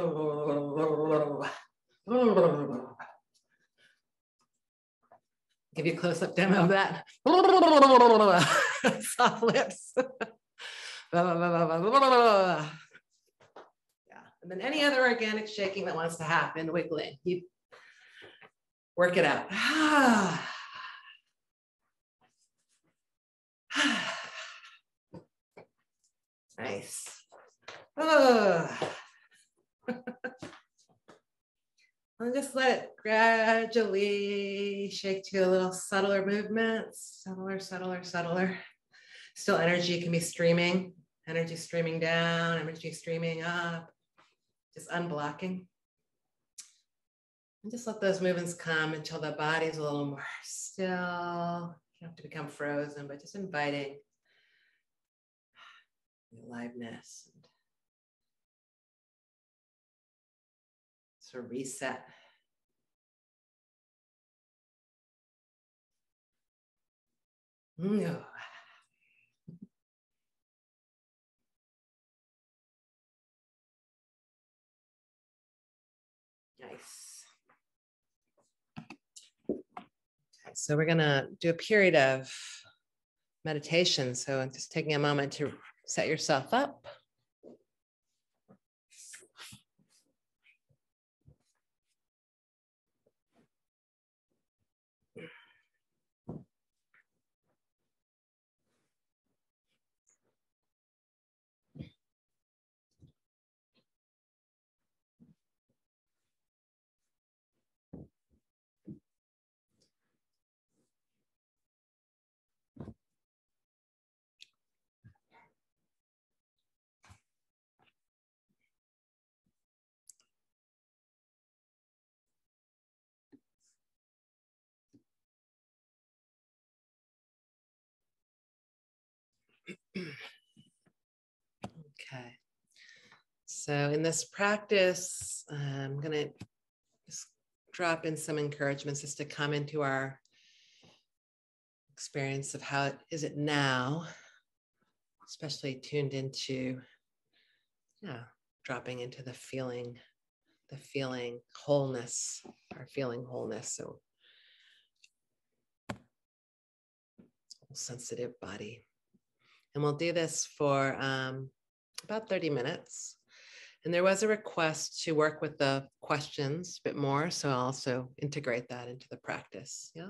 Give you a close-up demo of that. Soft lips. Yeah. And then any other organic shaking that wants to happen, wiggling. You work it out. Nice. Oh. And just let it gradually shake to a little subtler movements, subtler, subtler, subtler. Still energy can be streaming, energy streaming down, energy streaming up, just unblocking. And just let those movements come until the body is a little more still. You don't have to become frozen, but just inviting the aliveness. And sort of reset. Mm. Nice. Okay, so we're gonna do a period of meditation. So I'm just taking a moment to set yourself up. Okay. So in this practice, I'm going to just drop in some encouragements just to come into our experience of how it is it now, especially tuned into, yeah, dropping into the feeling, the feeling wholeness, our feeling wholeness. So sensitive body. And we'll do this for um, about thirty minutes. And there was a request to work with the questions a bit more, so I'll also integrate that into the practice. Yeah.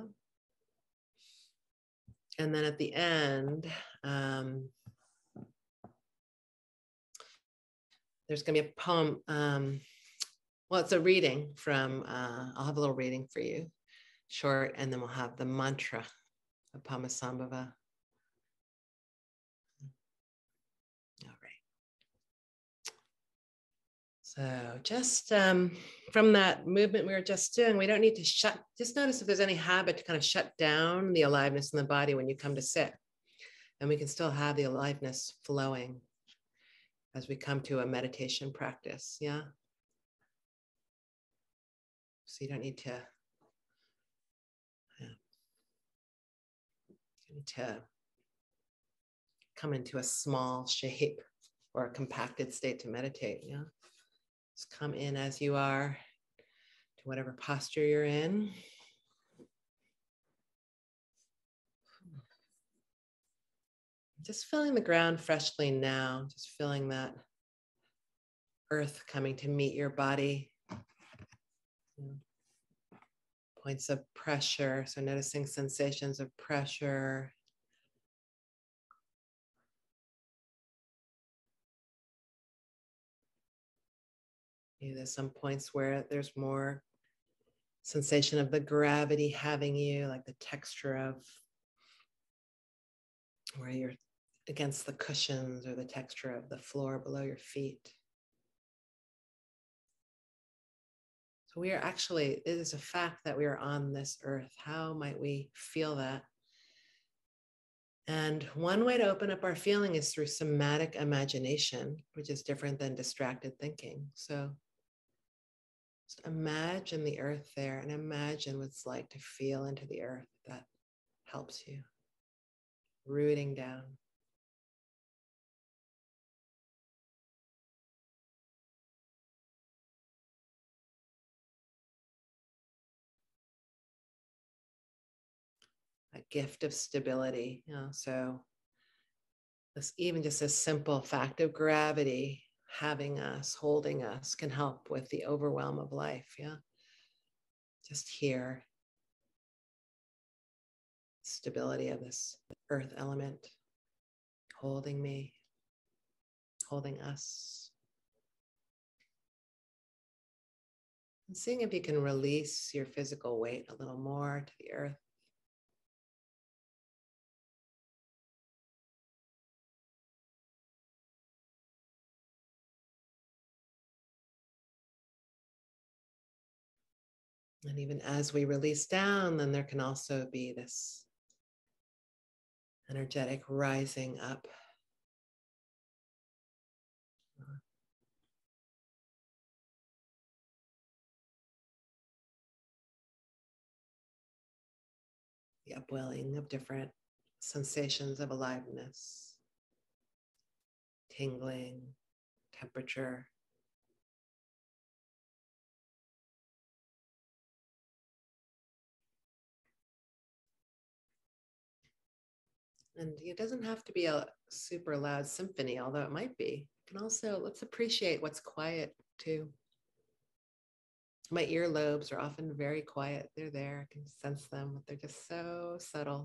And then at the end, um, there's going to be a poem. Um, well, it's a reading from, uh, I'll have a little reading for you, short, and then we'll have the mantra of Padmasambhava. So just um, from that movement we were just doing, we don't need to shut, just notice if there's any habit to kind of shut down the aliveness in the body when you come to sit. And we can still have the aliveness flowing as we come to a meditation practice, yeah? So you don't need to, yeah, you need to come into a small shape or a compacted state to meditate, yeah? Just come in as you are to whatever posture you're in. Just feeling the ground freshly now, just feeling that earth coming to meet your body. Points of pressure, so noticing sensations of pressure. Maybe there's some points where there's more sensation of the gravity having you, like the texture of where you're against the cushions or the texture of the floor below your feet. So we are actually, it is a fact that we are on this earth. How might we feel that? And one way to open up our feeling is through somatic imagination, which is different than distracted thinking. So just imagine the earth there and imagine what it's like to feel into the earth. That helps you. Rooting down. A gift of stability, you know, so this, even just a simple fact of gravity having us, holding us, can help with the overwhelm of life, yeah? Just here, stability of this earth element, holding me, holding us. And seeing if you can release your physical weight a little more to the earth. And even as we release down, then there can also be this energetic rising up. The upwelling of different sensations of aliveness, tingling, temperature. And it doesn't have to be a super loud symphony, although it might be. You can also, let's appreciate what's quiet too. My earlobes are often very quiet. They're there, I can sense them, but they're just so subtle.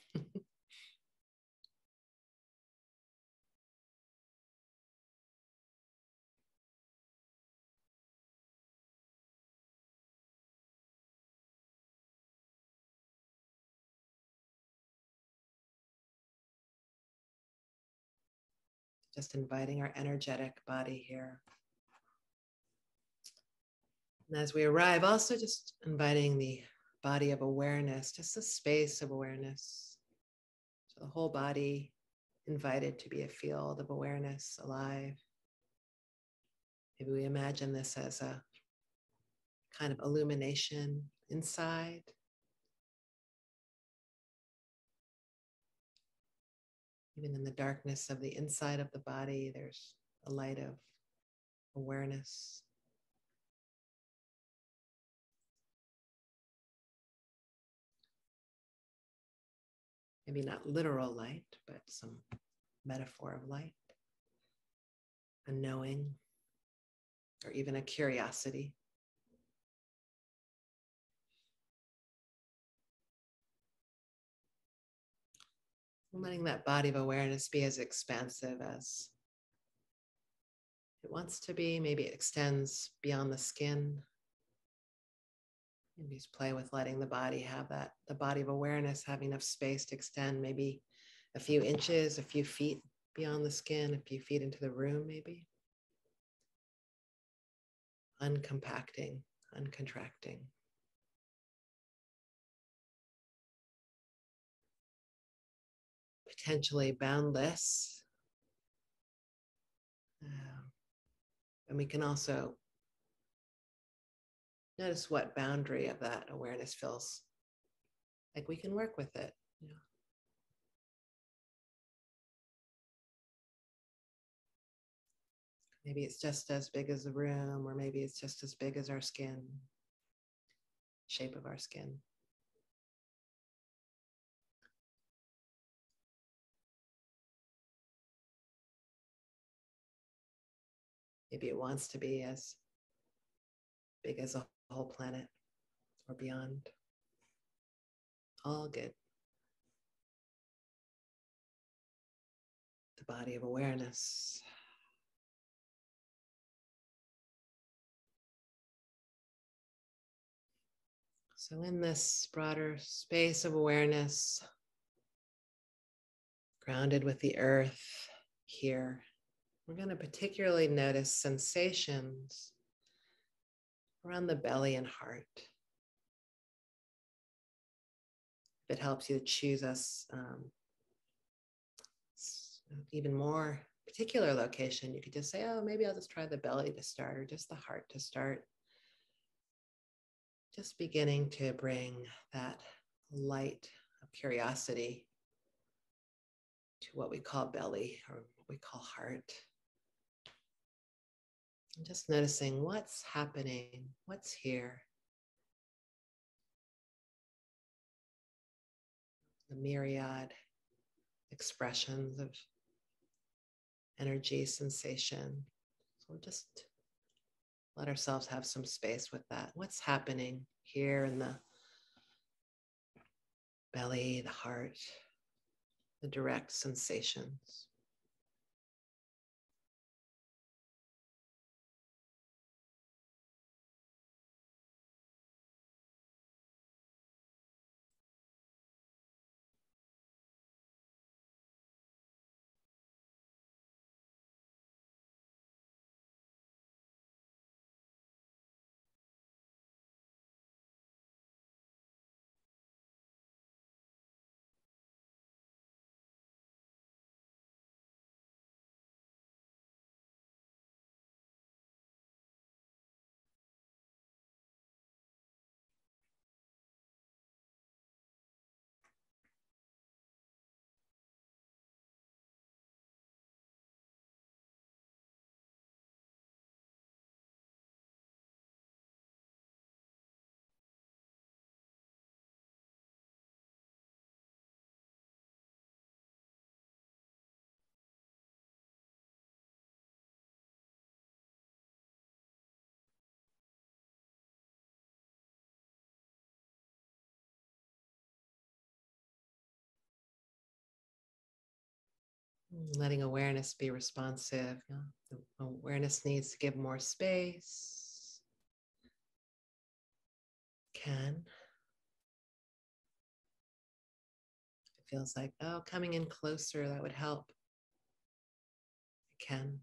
Just inviting our energetic body here. And as we arrive, also just inviting the body of awareness, just a space of awareness. So the whole body invited to be a field of awareness, alive. Maybe we imagine this as a kind of illumination inside. Even in the darkness of the inside of the body, there's a light of awareness. Maybe not literal light, but some metaphor of light, a knowing, or even a curiosity. Letting that body of awareness be as expansive as it wants to be. Maybe it extends beyond the skin. Maybe just play with letting the body have that, the body of awareness having enough space to extend maybe a few inches, a few feet beyond the skin, a few feet into the room maybe. Uncompacting, uncontracting. Potentially boundless. Uh, and we can also notice what boundary of that awareness feels like we can work with it. You know. Maybe it's just as big as the room, or maybe it's just as big as our skin, shape of our skin. Maybe it wants to be as big as a whole planet or beyond. All good. The body of awareness. So in this broader space of awareness, grounded with the earth here, we're going to particularly notice sensations around the belly and heart. If it helps you to choose us um, even more particular location, you could just say, oh, maybe I'll just try the belly to start, or just the heart to start. Just beginning to bring that light of curiosity to what we call belly, or what we call heart. And just noticing what's happening, what's here. The myriad expressions of energy, sensation. So just let ourselves have some space with that. What's happening here in the belly, the heart, the direct sensations. Letting awareness be responsive. Yeah. The awareness needs to give more space. Can. It feels like, oh, coming in closer, that would help. It can.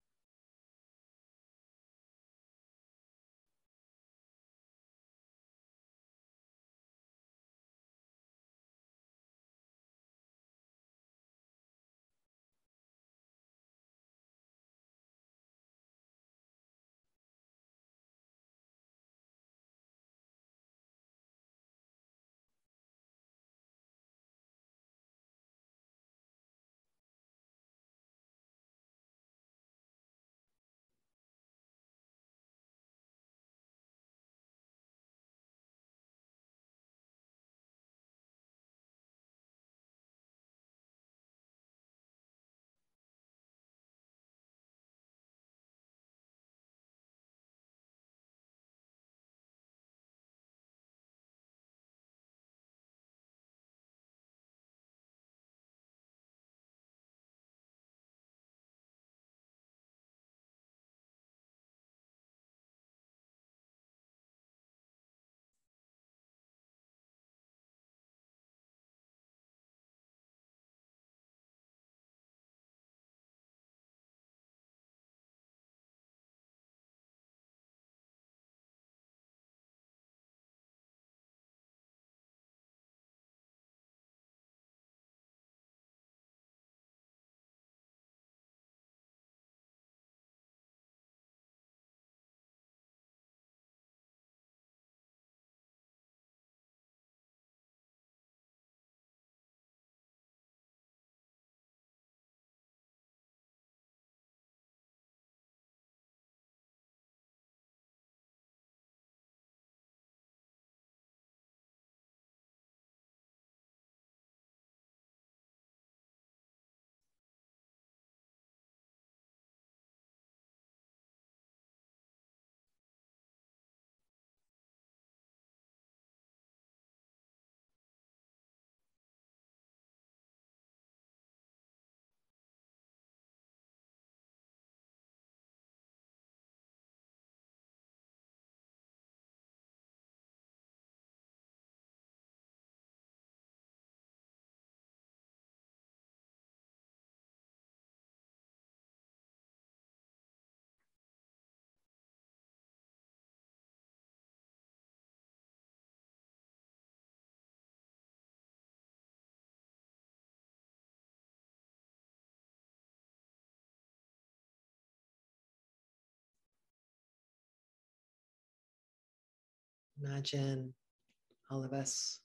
Imagine all of us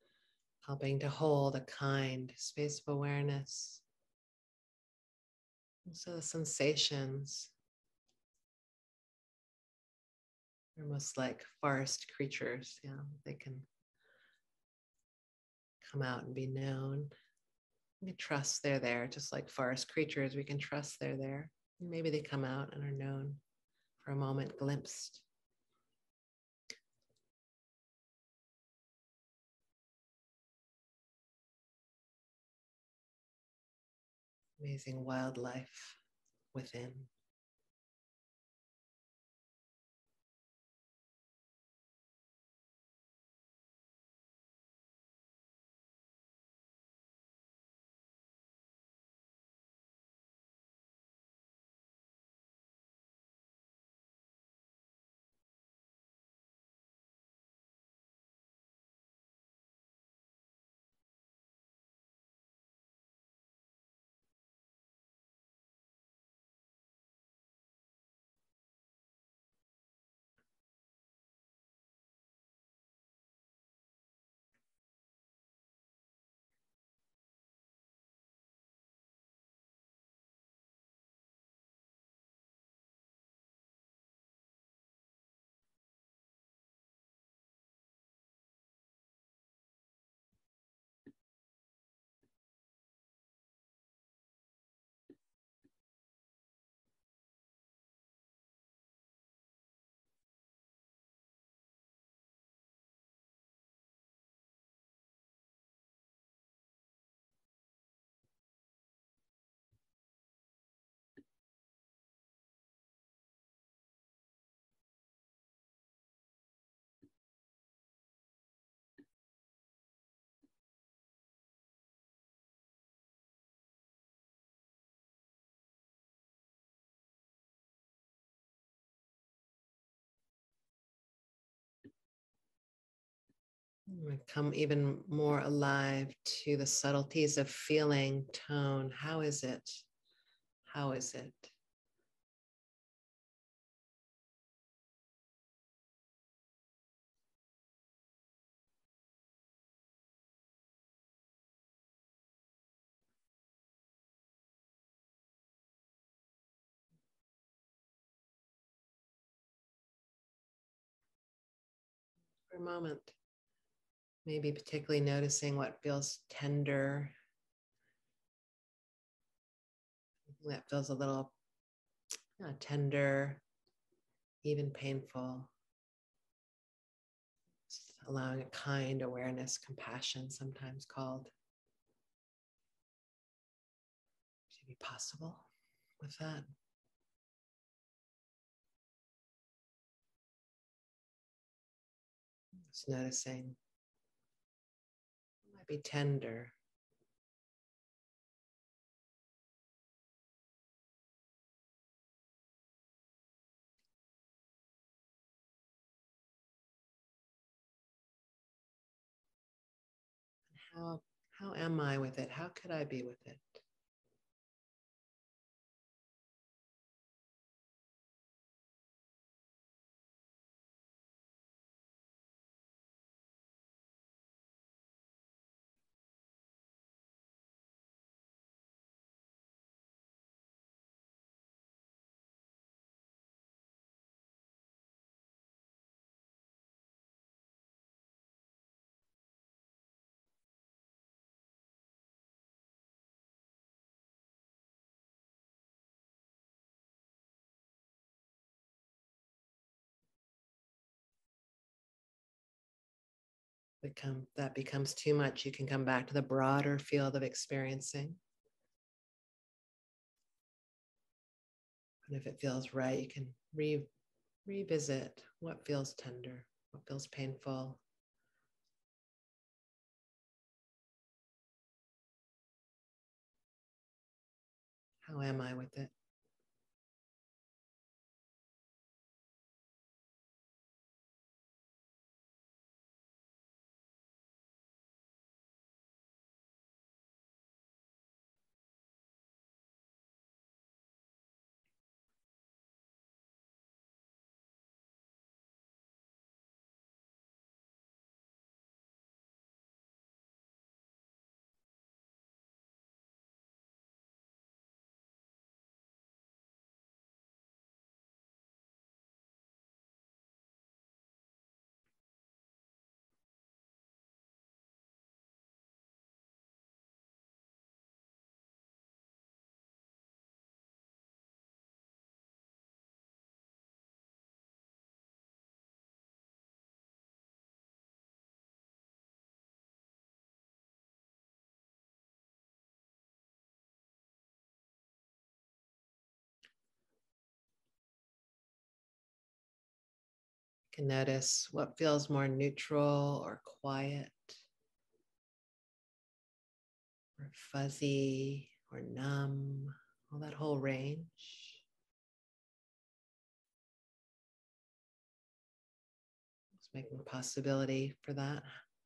helping to hold a kind space of awareness. So the sensations are almost like forest creatures. Yeah, they can come out and be known. We trust they're there, just like forest creatures. We can trust they're there. Maybe they come out and are known for a moment, glimpsed. Amazing wildlife within. Come even more alive to the subtleties of feeling, tone. How is it? How is it? For a moment, maybe particularly noticing what feels tender, that feels a little uh, tender, even painful. Just allowing a kind awareness, compassion, sometimes called, to be possible with that. Just noticing it might be tender. How, how am I with it? How could I be with it? Become, that becomes too much, you can come back to the broader field of experiencing. And if it feels right, you can re, revisit what feels tender, what feels painful. How am I with it? You can notice what feels more neutral or quiet, or fuzzy or numb, all that whole range. Just making a possibility for that.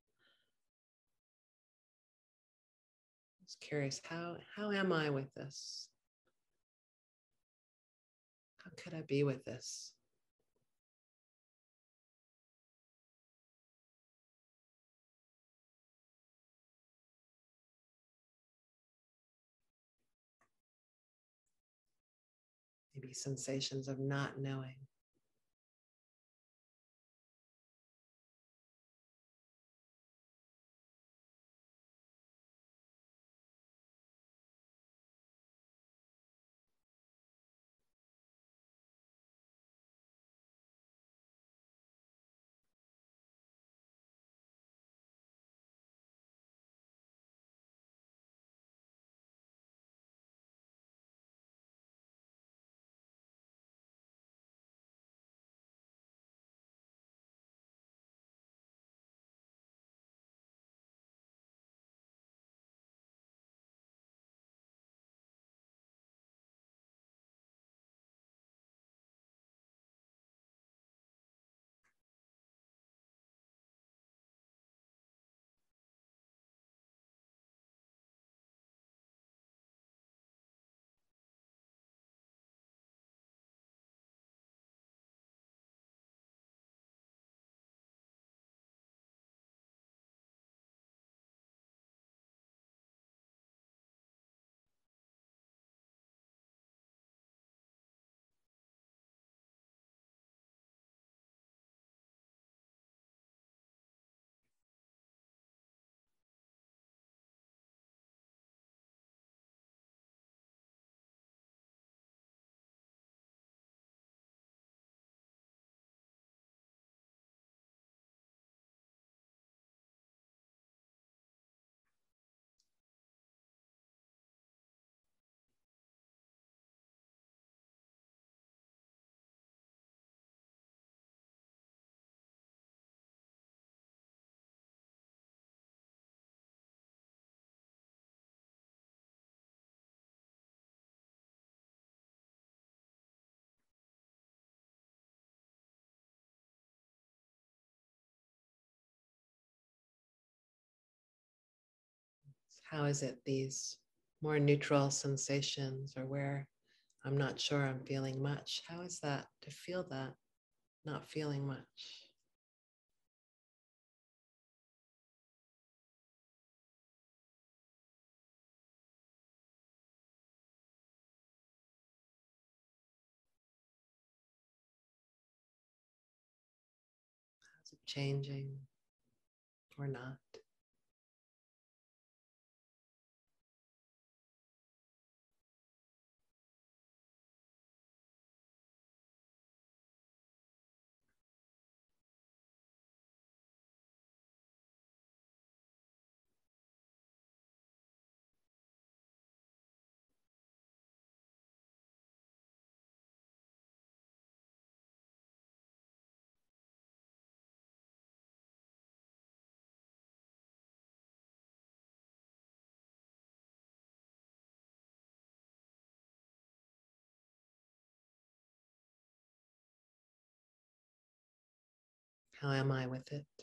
Just curious, how, how am I with this? How could I be with this? Maybe sensations of not knowing. How is it these more neutral sensations, or where I'm not sure I'm feeling much? How is that to feel that, not feeling much? How's it changing or not? How am I with it?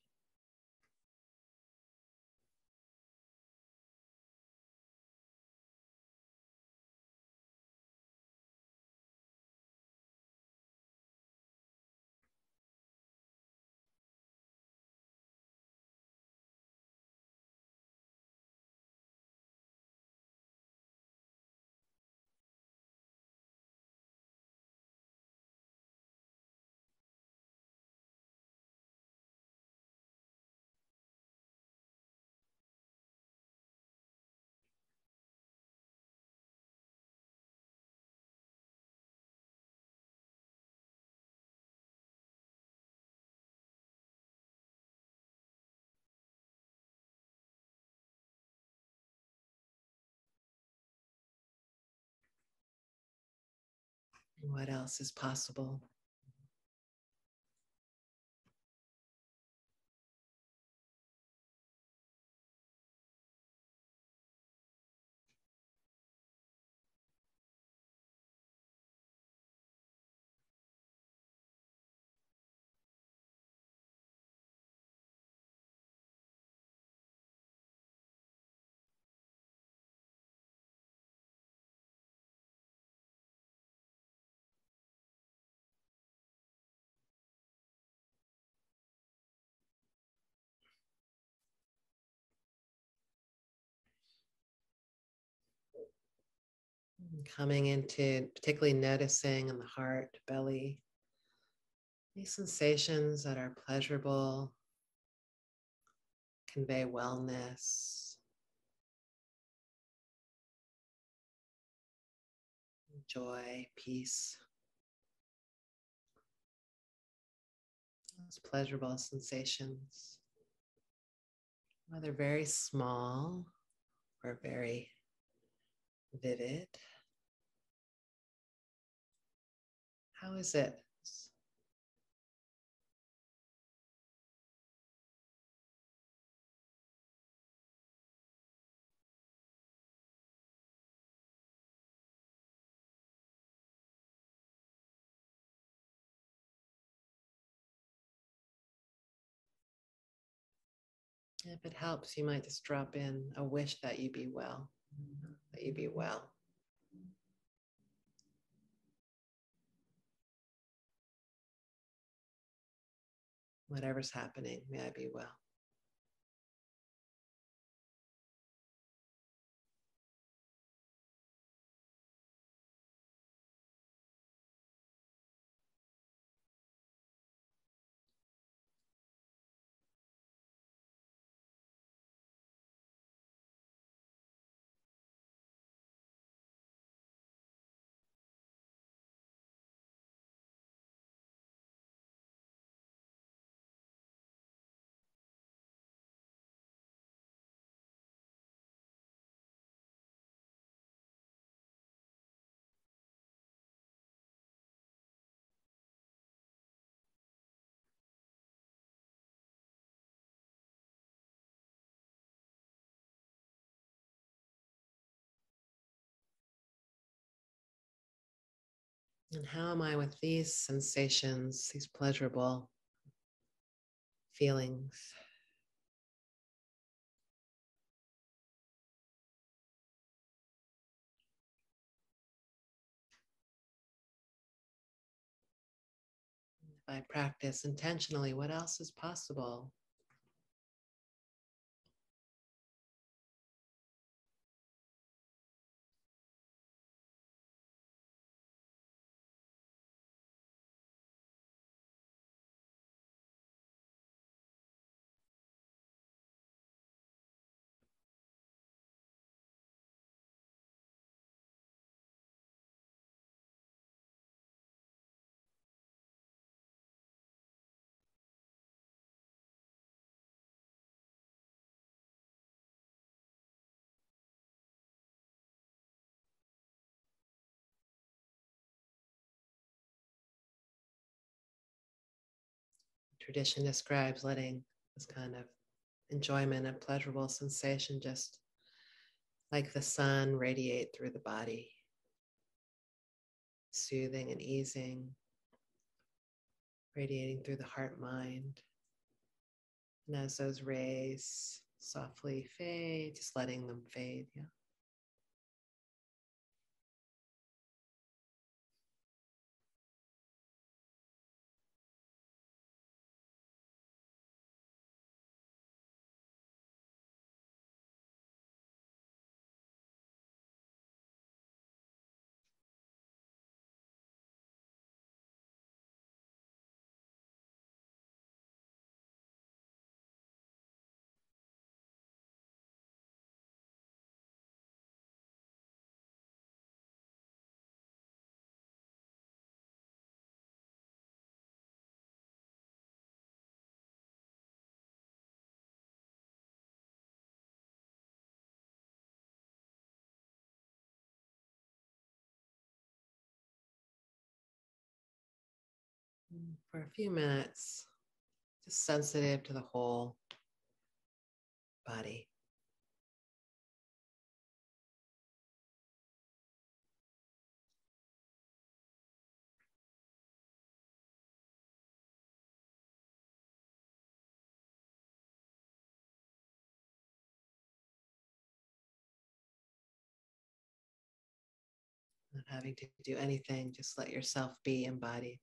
What else is possible? Coming into particularly noticing in the heart, belly, these sensations that are pleasurable, convey wellness, joy, peace. Those pleasurable sensations, whether very small or very vivid. How is it? If it helps, you might just drop in a wish that you be well, that you be well. Whatever's happening, may I be well. And how am I with these sensations, these pleasurable feelings? I practice intentionally, what else is possible? Tradition describes letting this kind of enjoyment and pleasurable sensation just like the sun radiate through the body, soothing and easing, radiating through the heart mind. And as those rays softly fade, just letting them fade, yeah. For a few minutes, just sensitive to the whole body. Not having to do anything, just let yourself be embodied.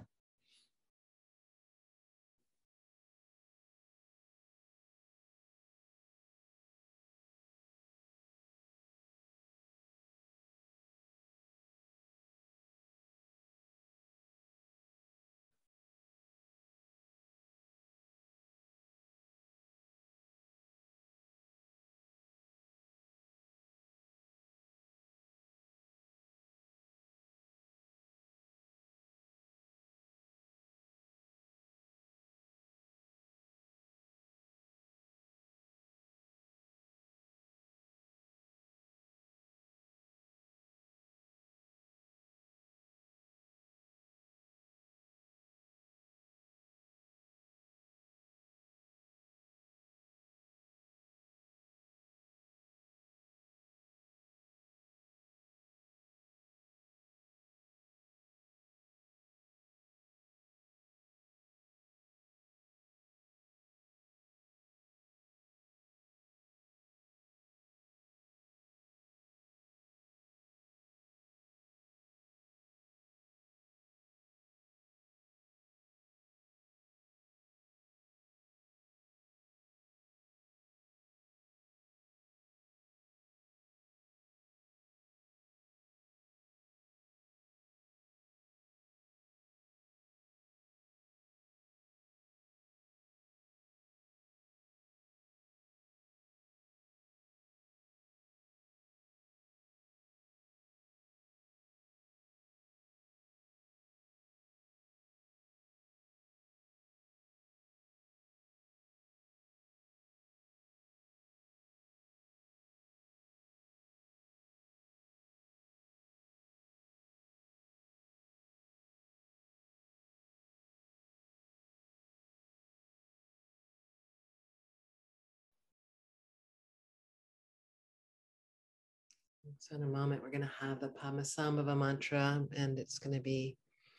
So in a moment, we're going to have the Padmasambhava mantra, and it's going to be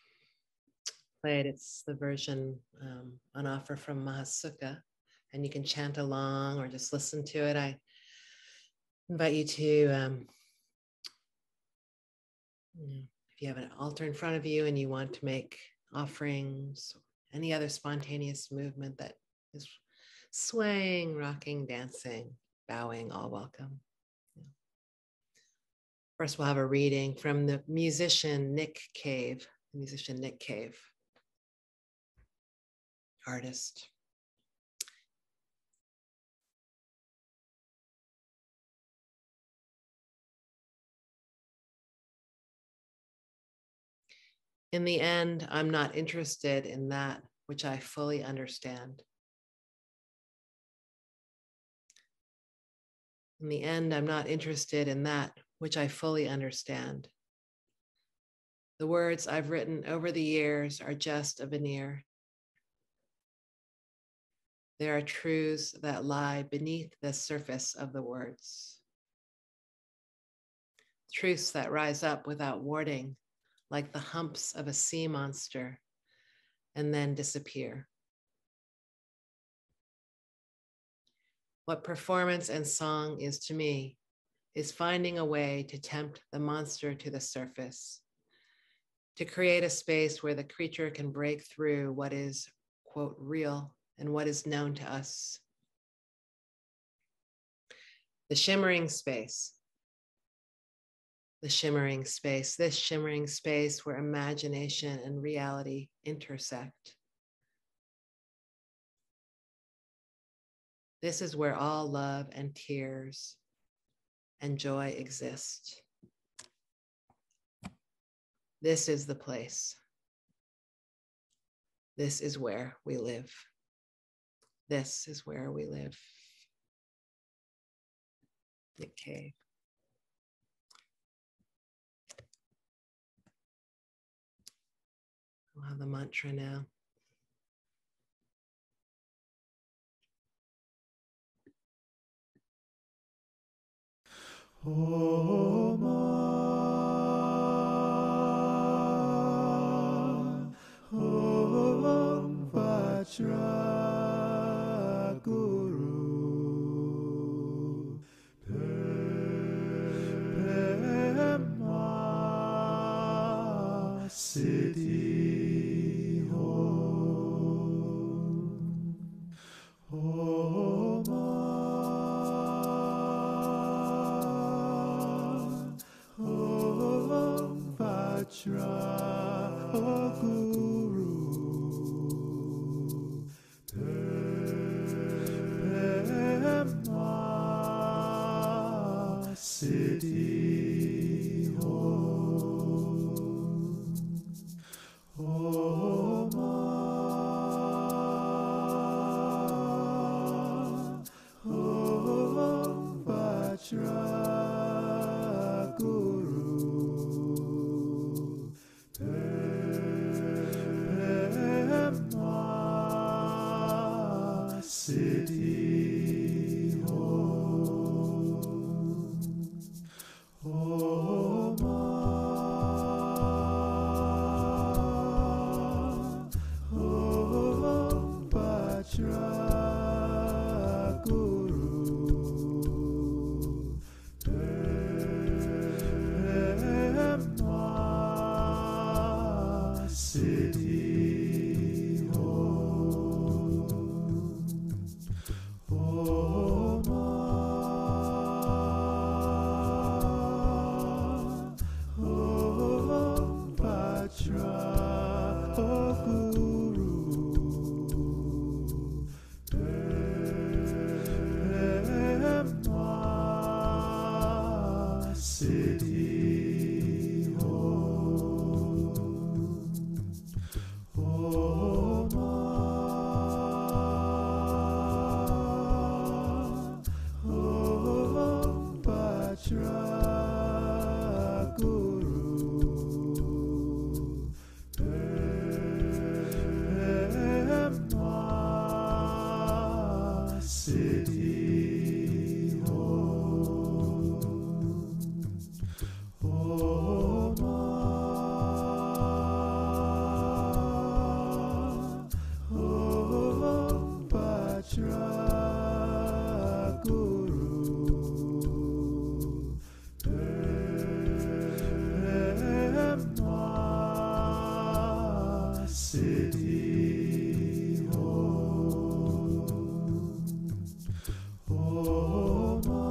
played. It's the version um, on offer from Mahasukha, and you can chant along or just listen to it. I invite you to, um, you know, if you have an altar in front of you and you want to make offerings, any other spontaneous movement that is swaying, rocking, dancing, bowing, all welcome. Yeah. First, we'll have a reading from the musician Nick Cave, the musician Nick Cave, artist. In the end, I'm not interested in that which I fully understand. In the end, I'm not interested in that which I fully understand. The words I've written over the years are just a veneer. There are truths that lie beneath the surface of the words. Truths that rise up without warning, like the humps of a sea monster, and then disappear. What performance and song is to me is finding a way to tempt the monster to the surface, to create a space where the creature can break through what is, quote, real and what is known to us. The shimmering space, the shimmering space, this shimmering space where imagination and reality intersect. This is where all love and tears and joy exist. This is the place. This is where we live. This is where we live. Nick Cave. We'll have the mantra now. Om Om Vajra Guru Pema Siddhi Om Om Om Vajra Guru Pema Siddhi Om Om Om Vajra Guru Pema Siddhi Om Om Om Vajra Guru Pema Siddhi Om Om Om Vajra Guru Pema Siddhi Om Om Om Vajra Guru Pema Siddhi Om City home, oh no,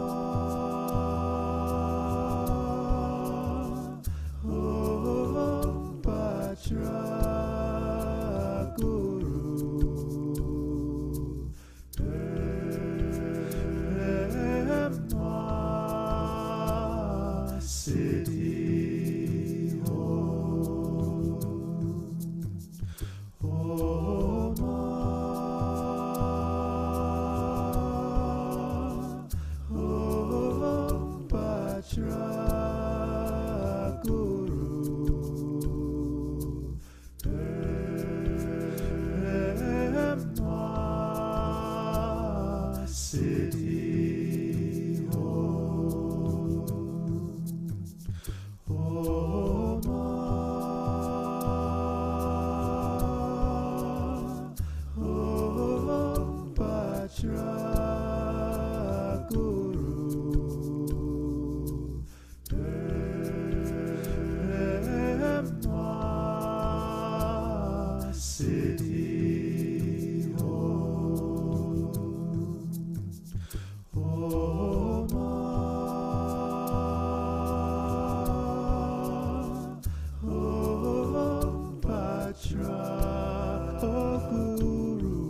oh Batra Guru, Emma City home, oh no, oh Batra Guru, Emma City home, oh no, oh Batra Guru, Emma City home, oh no, oh Batra Guru,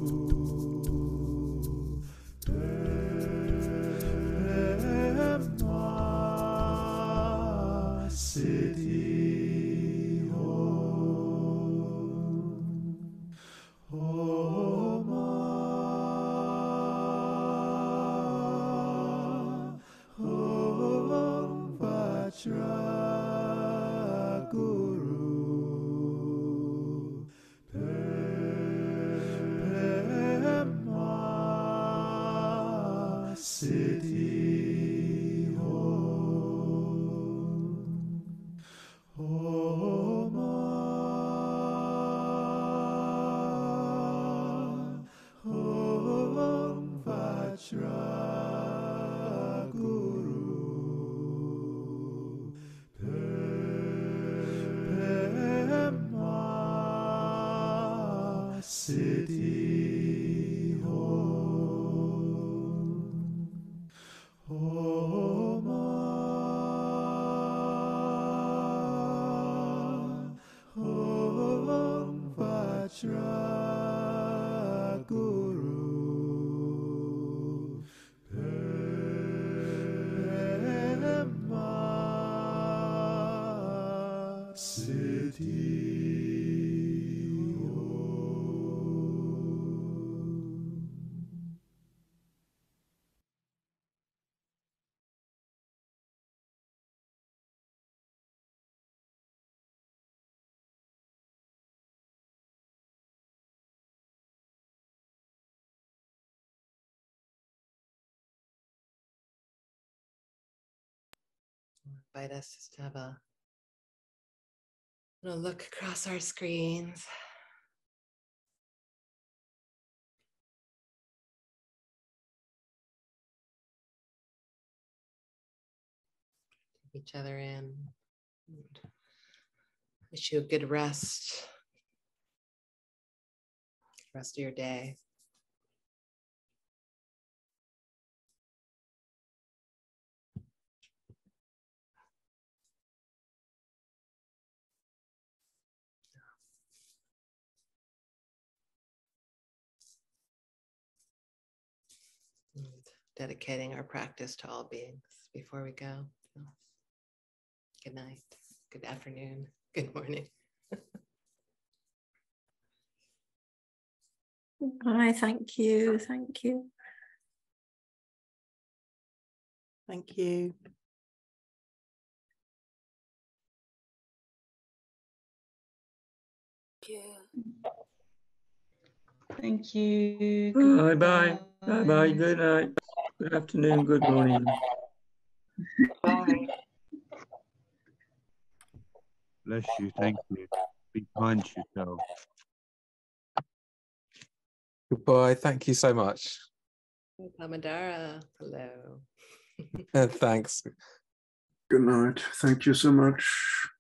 Emma City home, oh ma, oh Batra Guru, Emma City home, oh ma, oh Vajra Guru, Pema City home, oh ma, oh Vajra Guru, Pema City home. Invite us just to have a little look across our screens. Take each other in. Wish you a good rest. Rest of your day. And dedicating our practice to all beings before we go. Good night, good afternoon, good morning. Hi, thank you, thank you. Thank you. Thank you. Bye bye. Bye bye. Good night. Good afternoon. Good morning. Bye. Bless you. Thank you. Be kind to yourself. Goodbye. Thank you so much. Pamadara, hello. And thanks. Good night. Thank you so much.